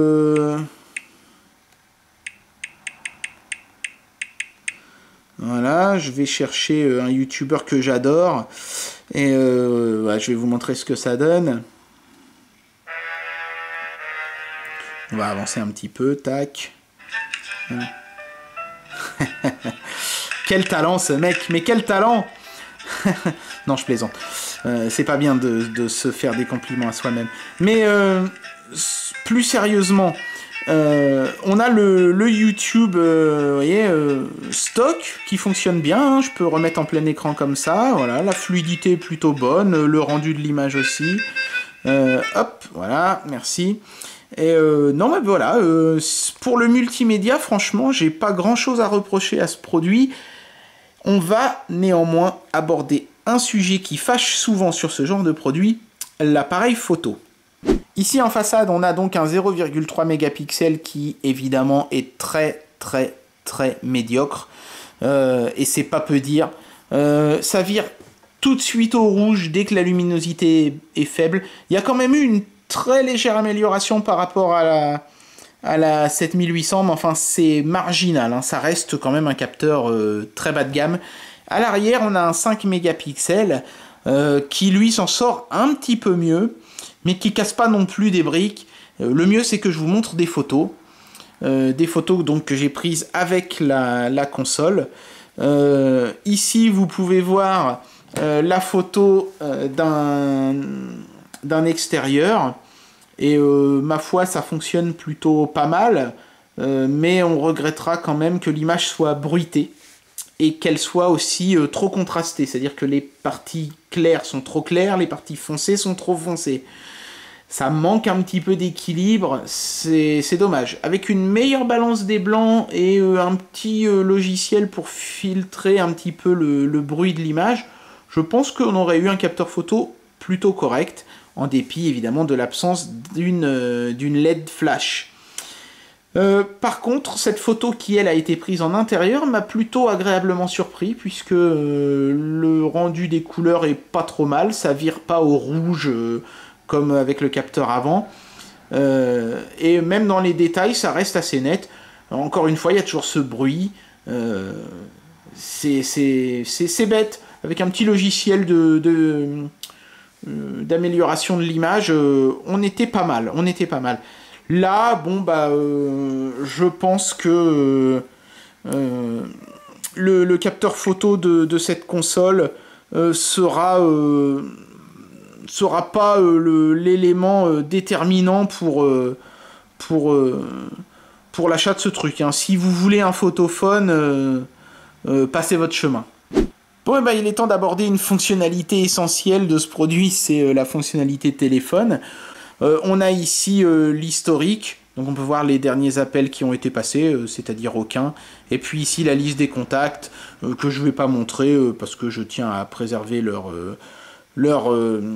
voilà, je vais chercher un YouTuber que j'adore et bah, je vais vous montrer ce que ça donne. On va avancer un petit peu, tac. Voilà. Quel talent ce mec, mais quel talent. Non, je plaisante. C'est pas bien de se faire des compliments à soi-même. Mais plus sérieusement, on a le YouTube vous voyez, stock qui fonctionne bien, hein, je peux remettre en plein écran comme ça, voilà, la fluidité est plutôt bonne, le rendu de l'image aussi, hop, voilà, merci. Et non mais voilà, pour le multimédia, franchement, j'ai pas grand chose à reprocher à ce produit. On va néanmoins aborder un sujet qui fâche souvent sur ce genre de produit, l'appareil photo. Ici en façade, on a donc un 0,3 mégapixels qui évidemment est très médiocre. Et c'est pas peu dire. Ça vire tout de suite au rouge dès que la luminosité est faible. Il y a quand même eu une très légère amélioration par rapport à la 7800, mais enfin c'est marginal, hein. Ça reste quand même un capteur très bas de gamme. À l'arrière, on a un 5 mégapixels qui lui s'en sort un petit peu mieux, mais qui casse pas non plus des briques. Le mieux, c'est que je vous montre des photos donc que j'ai prises avec la console. Ici, vous pouvez voir la photo d'un extérieur, et ma foi, ça fonctionne plutôt pas mal, mais on regrettera quand même que l'image soit bruitée et qu'elle soit aussi trop contrastée, c'est-à-dire que les parties claires sont trop claires, les parties foncées sont trop foncées. Ça manque un petit peu d'équilibre, c'est dommage. Avec une meilleure balance des blancs et un petit logiciel pour filtrer un petit peu le bruit de l'image, je pense qu'on aurait eu un capteur photo plutôt correct, en dépit évidemment de l'absence d'une LED flash. Par contre, cette photo qui, elle, a été prise en intérieur m'a plutôt agréablement surpris, puisque le rendu des couleurs est pas trop mal, ça vire pas au rouge comme avec le capteur avant, et même dans les détails, ça reste assez net. Encore une fois, il y a toujours ce bruit, c'est bête, avec un petit logiciel d'amélioration de l'image, on était pas mal, Là, bon, bah, je pense que le capteur photo de cette console sera pas l'élément déterminant pour l'achat de ce truc. Hein. Si vous voulez un photophone, passez votre chemin. Bon, bah, il est temps d'aborder une fonctionnalité essentielle de ce produit, c'est la fonctionnalité téléphone. On a ici l'historique, donc on peut voir les derniers appels qui ont été passés, c'est-à-dire aucun. Et puis ici la liste des contacts, que je ne vais pas montrer parce que je tiens à préserver leur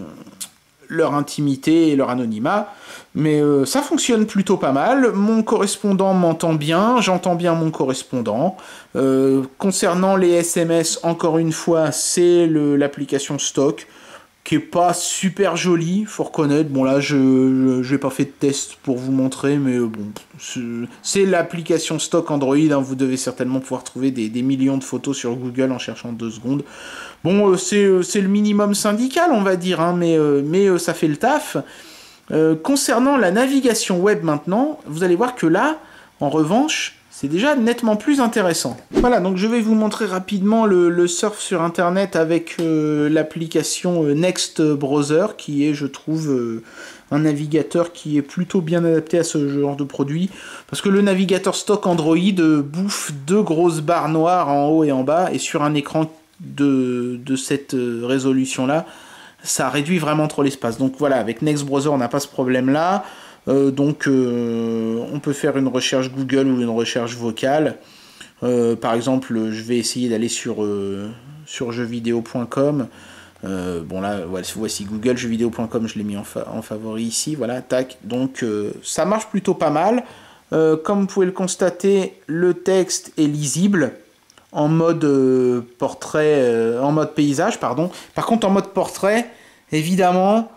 intimité et leur anonymat. Mais ça fonctionne plutôt pas mal. Mon correspondant m'entend bien, j'entends bien mon correspondant. Concernant les SMS, encore une fois, c'est l'application stock, qui est pas super jolie, faut reconnaître. Bon là, je n'ai pas fait de test pour vous montrer, mais bon, c'est l'application stock Android, hein, vous devez certainement pouvoir trouver des millions de photos sur Google en cherchant 2 secondes. Bon, c'est le minimum syndical, on va dire, hein, mais ça fait le taf. Concernant la navigation web maintenant, vous allez voir que là, en revanche, c'est déjà nettement plus intéressant. Voilà, donc je vais vous montrer rapidement le surf sur internet avec l'application Next Browser, qui est, je trouve, un navigateur qui est plutôt bien adapté à ce genre de produit, parce que le navigateur stock Android bouffe 2 grosses barres noires en haut et en bas, et sur un écran de cette résolution-là, ça réduit vraiment trop l'espace. Donc voilà, avec Next Browser, on n'a pas ce problème-là. Donc on peut faire une recherche Google ou une recherche vocale. Par exemple, je vais essayer d'aller sur jeuxvideo.com. Bon là, voici Google, jeuxvideo.com, je l'ai mis en favori ici, voilà, tac. Donc ça marche plutôt pas mal. Comme vous pouvez le constater, le texte est lisible en mode portrait, en mode paysage, pardon. Par contre, en mode portrait, évidemment,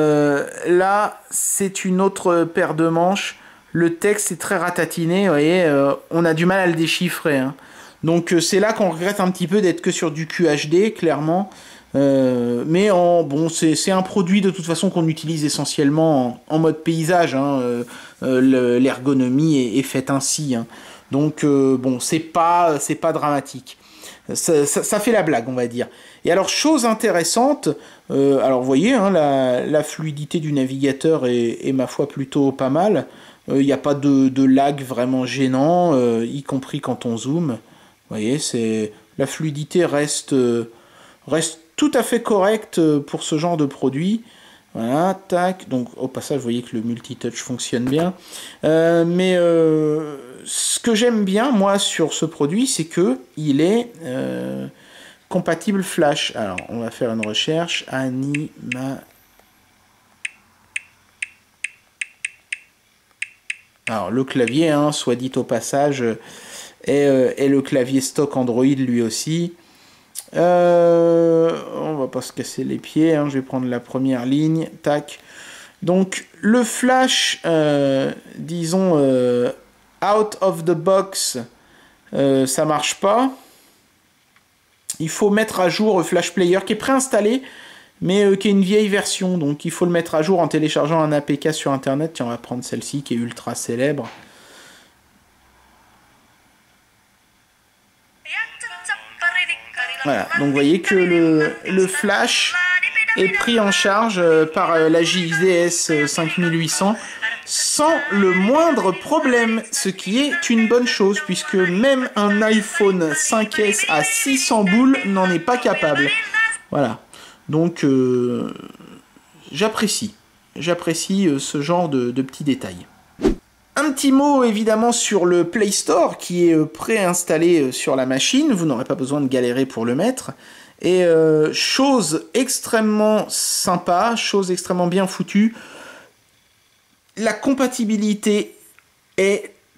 là, c'est une autre paire de manches. Le texte est très ratatiné, vous voyez, on a du mal à le déchiffrer. Hein. Donc c'est là qu'on regrette un petit peu d'être que sur du QHD, clairement. Mais bon, c'est un produit de toute façon qu'on utilise essentiellement en mode paysage. Hein. L'ergonomie est faite ainsi. Hein. Donc bon, c'est pas dramatique. Ça fait la blague, on va dire. Et alors, chose intéressante, alors vous voyez, hein, la fluidité du navigateur est ma foi plutôt pas mal. Il n'y a pas de lag vraiment gênant, y compris quand on zoome. Vous voyez, la fluidité reste tout à fait correcte pour ce genre de produit. Voilà, tac. Donc, au passage, vous voyez que le multitouch fonctionne bien. Mais ce que j'aime bien, moi, sur ce produit, c'est que il est compatible Flash. Alors, on va faire une recherche. Anima. Alors, le clavier, hein, soit dit au passage, est le clavier stock Android lui aussi. On va pas se casser les pieds, hein, je vais prendre la première ligne. Tac. Donc, le Flash, disons, out of the box, ça marche pas. Il faut mettre à jour Flash Player qui est préinstallé, mais qui est une vieille version. Donc il faut le mettre à jour en téléchargeant un APK sur internet. Tiens, on va prendre celle-ci qui est ultra célèbre. Voilà, donc vous voyez que le Flash est pris en charge par la JZS 5800 sans le moindre problème, ce qui est une bonne chose, puisque même un iPhone 5S à 600 boules n'en est pas capable. Voilà, donc j'apprécie ce genre de petits détails. Un petit mot évidemment sur le Play Store qui est préinstallé sur la machine, vous n'aurez pas besoin de galérer pour le mettre. Et chose extrêmement sympa, chose extrêmement bien foutue, la compatibilité est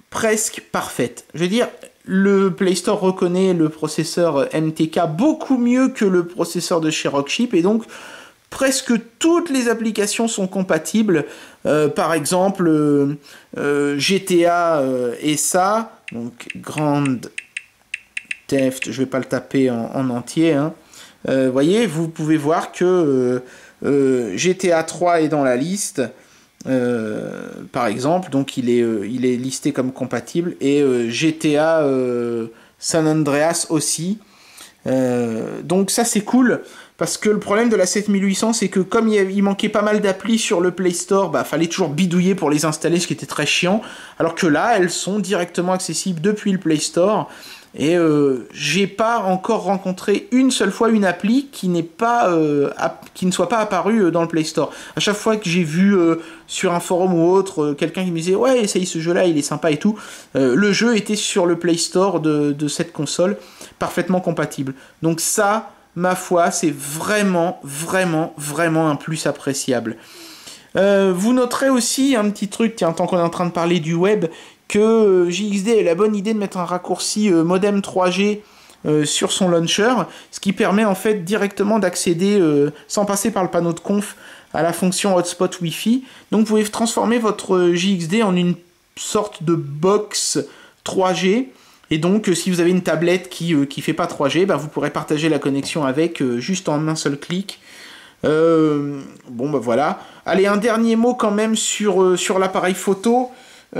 presque parfaite. Je veux dire, le Play Store reconnaît le processeur MTK beaucoup mieux que le processeur de chez Rockchip, et donc presque toutes les applications sont compatibles. Par exemple, GTA et ça, donc Grand Theft, je vais pas le taper en entier, hein. Voyez, vous pouvez voir que GTA 3 est dans la liste, par exemple, donc il est listé comme compatible, et GTA San Andreas aussi. Donc ça c'est cool, parce que le problème de la 7800, c'est que comme il manquait pas mal d'applis sur le Play Store, bah fallait toujours bidouiller pour les installer, ce qui était très chiant, alors que là elles sont directement accessibles depuis le Play Store. Et j'ai pas encore rencontré une seule fois une appli qui n'est pas qui ne soit pas apparue dans le Play Store. À chaque fois que j'ai vu sur un forum ou autre quelqu'un qui me disait ouais, essaye ce jeu là, il est sympa et tout, le jeu était sur le Play Store de cette console, parfaitement compatible. Donc ça, ma foi, c'est vraiment un plus appréciable. Vous noterez aussi un petit truc, tiens, tant qu'on est en train de parler du web, que JXD a la bonne idée de mettre un raccourci modem 3G sur son launcher, ce qui permet en fait directement d'accéder, sans passer par le panneau de conf, à la fonction hotspot Wi-Fi. Donc vous pouvez transformer votre JXD en une sorte de box 3G, et donc si vous avez une tablette qui fait pas 3G, bah, vous pourrez partager la connexion avec juste en un seul clic. Bon bah voilà. Allez, un dernier mot quand même sur l'appareil photo.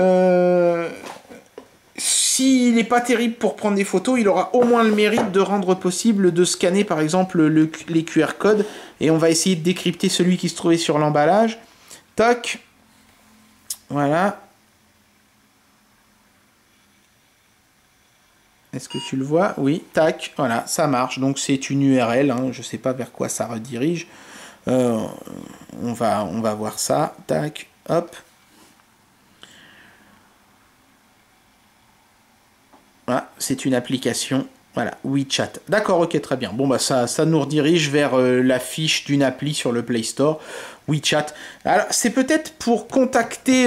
S'il n'est pas terrible pour prendre des photos, il aura au moins le mérite de rendre possible de scanner par exemple les QR codes, et on va essayer de décrypter celui qui se trouvait sur l'emballage. Tac, voilà. Est-ce que tu le vois? Oui, tac, voilà, ça marche. Donc c'est une URL, hein, je sais pas vers quoi ça redirige. On va voir ça. Tac, hop. Voilà, c'est une application. Voilà, WeChat. D'accord, ok, très bien. Bon, bah ça nous redirige vers la fiche d'une appli sur le Play Store. WeChat. Alors, c'est peut-être pour contacter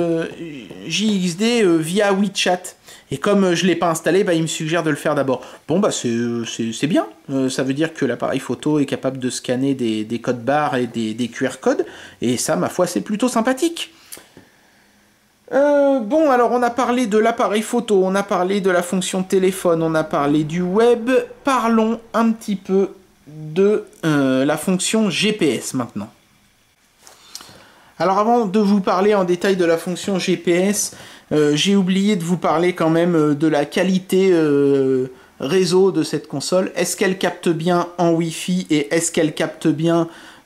JXD via WeChat. Et comme je ne l'ai pas installé, bah, il me suggère de le faire d'abord. Bon, bah c'est bien. Ça veut dire que l'appareil photo est capable de scanner des codes barres et des QR codes. Et ça, ma foi, c'est plutôt sympathique. Bon, alors on a parlé de l'appareil photo, on a parlé de la fonction téléphone, on a parlé du web. Parlons un petit peu de la fonction GPS maintenant. Alors avant de vous parler en détail de la fonction GPS, j'ai oublié de vous parler quand même de la qualité réseau de cette console. Est-ce qu'elle capte bien en Wi-Fi et est-ce qu'elle capte bien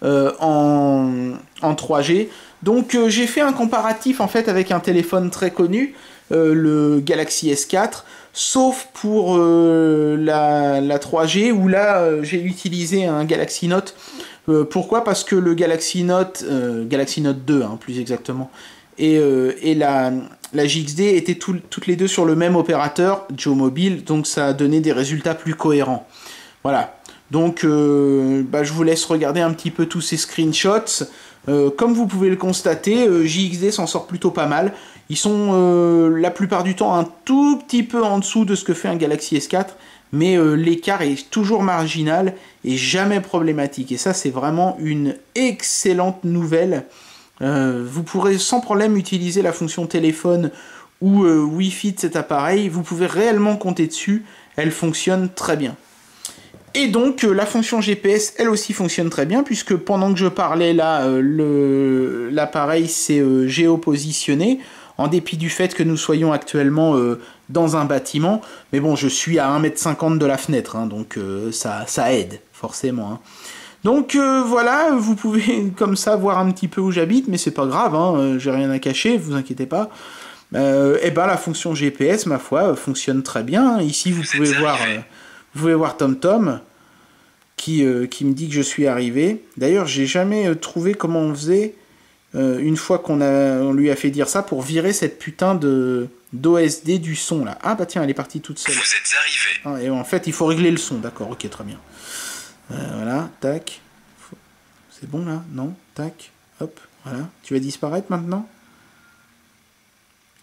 en 3G? Donc j'ai fait un comparatif en fait avec un téléphone très connu, le Galaxy S4, sauf pour la 3G où là j'ai utilisé un Galaxy Note. Pourquoi? Parce que le Galaxy Note 2 hein, plus exactement, et la JXD étaient toutes les deux sur le même opérateur, Joe Mobile, donc ça a donné des résultats plus cohérents. Voilà. Donc je vous laisse regarder un petit peu tous ces screenshots. Comme vous pouvez le constater, JXD s'en sort plutôt pas mal. Ils sont la plupart du temps un tout petit peu en dessous de ce que fait un Galaxy S4, mais l'écart est toujours marginal et jamais problématique. Et ça, c'est vraiment une excellente nouvelle. Vous pourrez sans problème utiliser la fonction téléphone ou Wi-Fi de cet appareil. Vous pouvez réellement compter dessus. Elle fonctionne très bien. Et donc la fonction GPS, elle aussi fonctionne très bien, puisque pendant que je parlais là, l'appareil s'est géopositionné, en dépit du fait que nous soyons actuellement dans un bâtiment. Mais bon, je suis à 1,50 m de la fenêtre, hein, donc ça aide, forcément. Hein. Donc voilà, vous pouvez comme ça voir un petit peu où j'habite, mais c'est pas grave, hein, j'ai rien à cacher, vous inquiétez pas. Et ben la fonction GPS, ma foi, fonctionne très bien. Ici, vous pouvez voir TomTom qui me dit que je suis arrivé. D'ailleurs, j'ai jamais trouvé comment on faisait une fois on lui a fait dire ça pour virer cette putain d'OSD du son là. Ah bah tiens, elle est partie toute seule. Vous êtes arrivé. Ah, et en fait, il faut régler le son. D'accord, ok, très bien. Voilà, tac. C'est bon là? Non? Tac. Hop, voilà. Tu vas disparaître maintenant?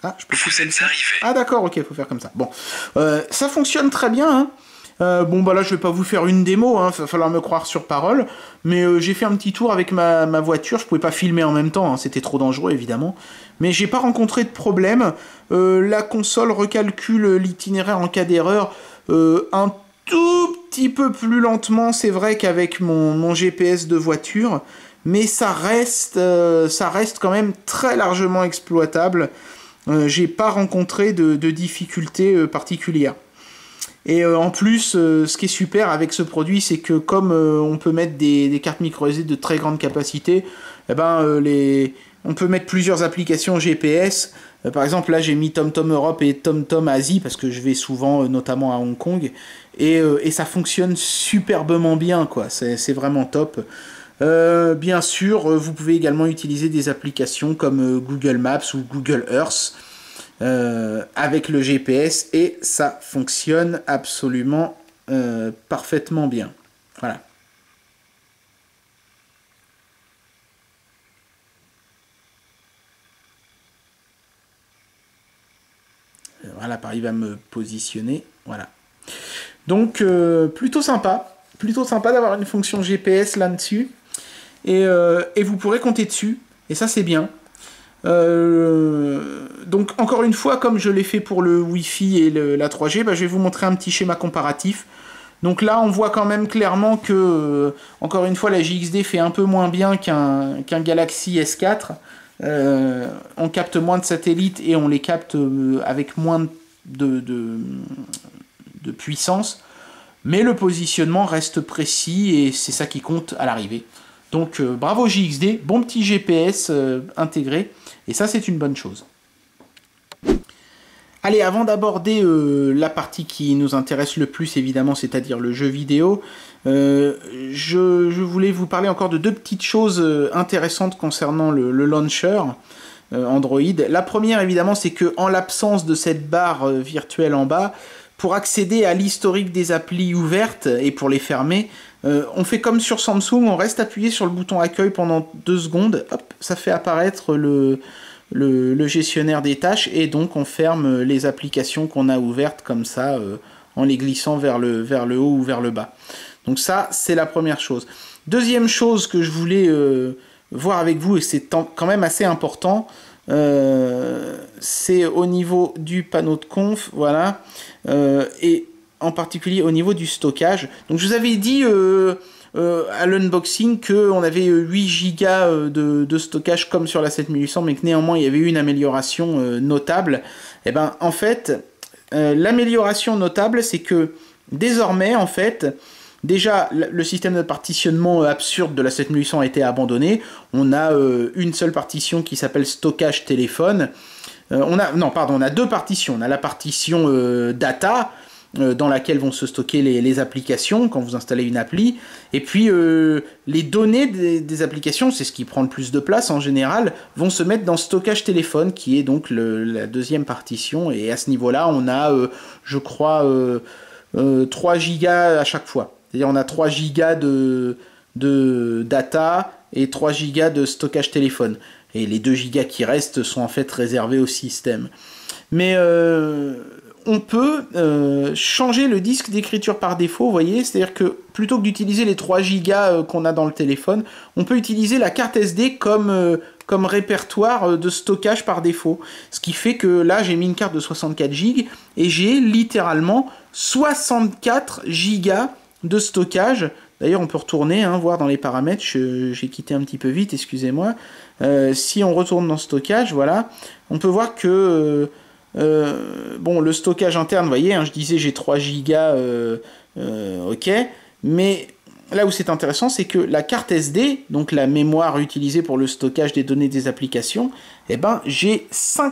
Ah, je peux pousser le son. Ah d'accord, ok, faut faire comme ça. Bon, ça fonctionne très bien, hein. Bon bah là je vais pas vous faire une démo, hein, va falloir me croire sur parole, mais j'ai fait un petit tour avec ma voiture, je pouvais pas filmer en même temps, hein, c'était trop dangereux évidemment, mais j'ai pas rencontré de problème. La console recalcule l'itinéraire en cas d'erreur un tout petit peu plus lentement, c'est vrai qu'avec mon GPS de voiture, mais ça reste quand même très largement exploitable. J'ai pas rencontré de difficultés particulières. Et en plus, ce qui est super avec ce produit, c'est que comme on peut mettre des cartes micro SD de très grande capacité, eh ben, on peut mettre plusieurs applications GPS. Par exemple, là, j'ai mis TomTom Europe et TomTom Asie, parce que je vais souvent, notamment à Hong Kong, et ça fonctionne superbement bien, quoi. C'est vraiment top. Bien sûr, vous pouvez également utiliser des applications comme Google Maps ou Google Earth, avec le GPS et ça fonctionne absolument parfaitement bien. Voilà. Voilà, pareil va me positionner. Voilà. Donc plutôt sympa d'avoir une fonction GPS là-dessus et vous pourrez compter dessus et ça c'est bien. Donc encore une fois, comme je l'ai fait pour le Wi-Fi et la 3G, bah, je vais vous montrer un petit schéma comparatif. Donc là, on voit quand même clairement que, encore une fois, la JXD fait un peu moins bien qu'un Galaxy S4. On capte moins de satellites et on les capte avec moins de puissance. Mais le positionnement reste précis et c'est ça qui compte à l'arrivée. Donc bravo JXD, bon petit GPS intégré. Et ça, c'est une bonne chose. Allez, avant d'aborder la partie qui nous intéresse le plus, évidemment, c'est-à-dire le jeu vidéo, je voulais vous parler encore de deux petites choses intéressantes concernant le launcher Android. La première, évidemment, c'est que en l'absence de cette barre virtuelle en bas, pour accéder à l'historique des applis ouvertes et pour les fermer, on fait comme sur Samsung, on reste appuyé sur le bouton accueil pendant 2 secondes, hop, ça fait apparaître le gestionnaire des tâches et donc on ferme les applications qu'on a ouvertes comme ça en les glissant vers le haut ou vers le bas. Donc ça, c'est la première chose. Deuxième chose que je voulais voir avec vous, et c'est quand même assez important, c'est au niveau du panneau de conf, voilà, et en particulier au niveau du stockage. Donc je vous avais dit à l'unboxing qu'on avait 8 Go de stockage comme sur la 7800, mais que néanmoins il y avait eu une amélioration notable. Et ben en fait, l'amélioration notable, c'est que désormais, en fait, déjà le système de partitionnement absurde de la 7800 a été abandonné. On a une seule partition qui s'appelle stockage téléphone. On a 2 partitions. On a la partition data, dans laquelle vont se stocker les applications quand vous installez une appli, et puis les données des applications, c'est ce qui prend le plus de place en général, vont se mettre dans stockage téléphone, qui est donc la deuxième partition, et à ce niveau-là, on a, je crois, 3 gigas à chaque fois. C'est-à-dire on a 3 gigas de data et 3 gigas de stockage téléphone. Et les 2 gigas qui restent sont en fait réservés au système. Mais on peut changer le disque d'écriture par défaut, vous voyez, c'est-à-dire que plutôt que d'utiliser les 3 gigas qu'on a dans le téléphone, on peut utiliser la carte SD comme répertoire de stockage par défaut. Ce qui fait que là, j'ai mis une carte de 64 Go et j'ai littéralement 64 gigas de stockage. D'ailleurs, on peut retourner, voir dans les paramètres, j'ai quitté un petit peu vite, excusez-moi. Si on retourne dans stockage, voilà, on peut voir que le stockage interne, vous voyez, je disais j'ai 3 gigas, ok, mais là où c'est intéressant, c'est que la carte SD, donc la mémoire utilisée pour le stockage des données des applications, j'ai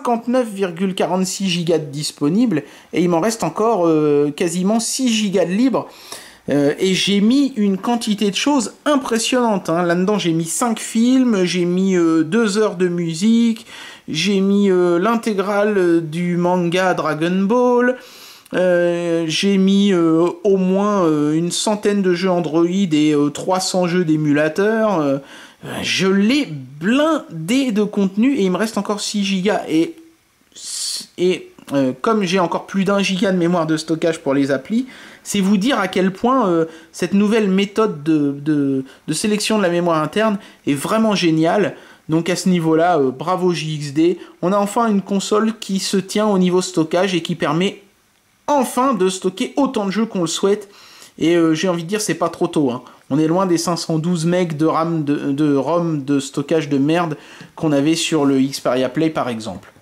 59,46 gigas de disponibles, et il m'en reste encore quasiment 6 gigas de libre. Et j'ai mis une quantité de choses impressionnantes. Là-dedans, j'ai mis 5 films, j'ai mis 2 heures de musique, j'ai mis l'intégrale du manga Dragon Ball, j'ai mis au moins une centaine de jeux Android et 300 jeux d'émulateurs. Je l'ai blindé de contenu et il me reste encore 6 gigas. Et et comme j'ai encore plus d'1 giga de mémoire de stockage pour les applis, c'est vous dire à quel point cette nouvelle méthode de sélection de la mémoire interne est vraiment géniale. Donc à ce niveau-là, bravo JXD, on a enfin une console qui se tient au niveau stockage et qui permet enfin de stocker autant de jeux qu'on le souhaite. Et j'ai envie de dire, c'est pas trop tôt, hein. On est loin des 512 MB de RAM de ROM de stockage de merde qu'on avait sur le Xperia Play par exemple.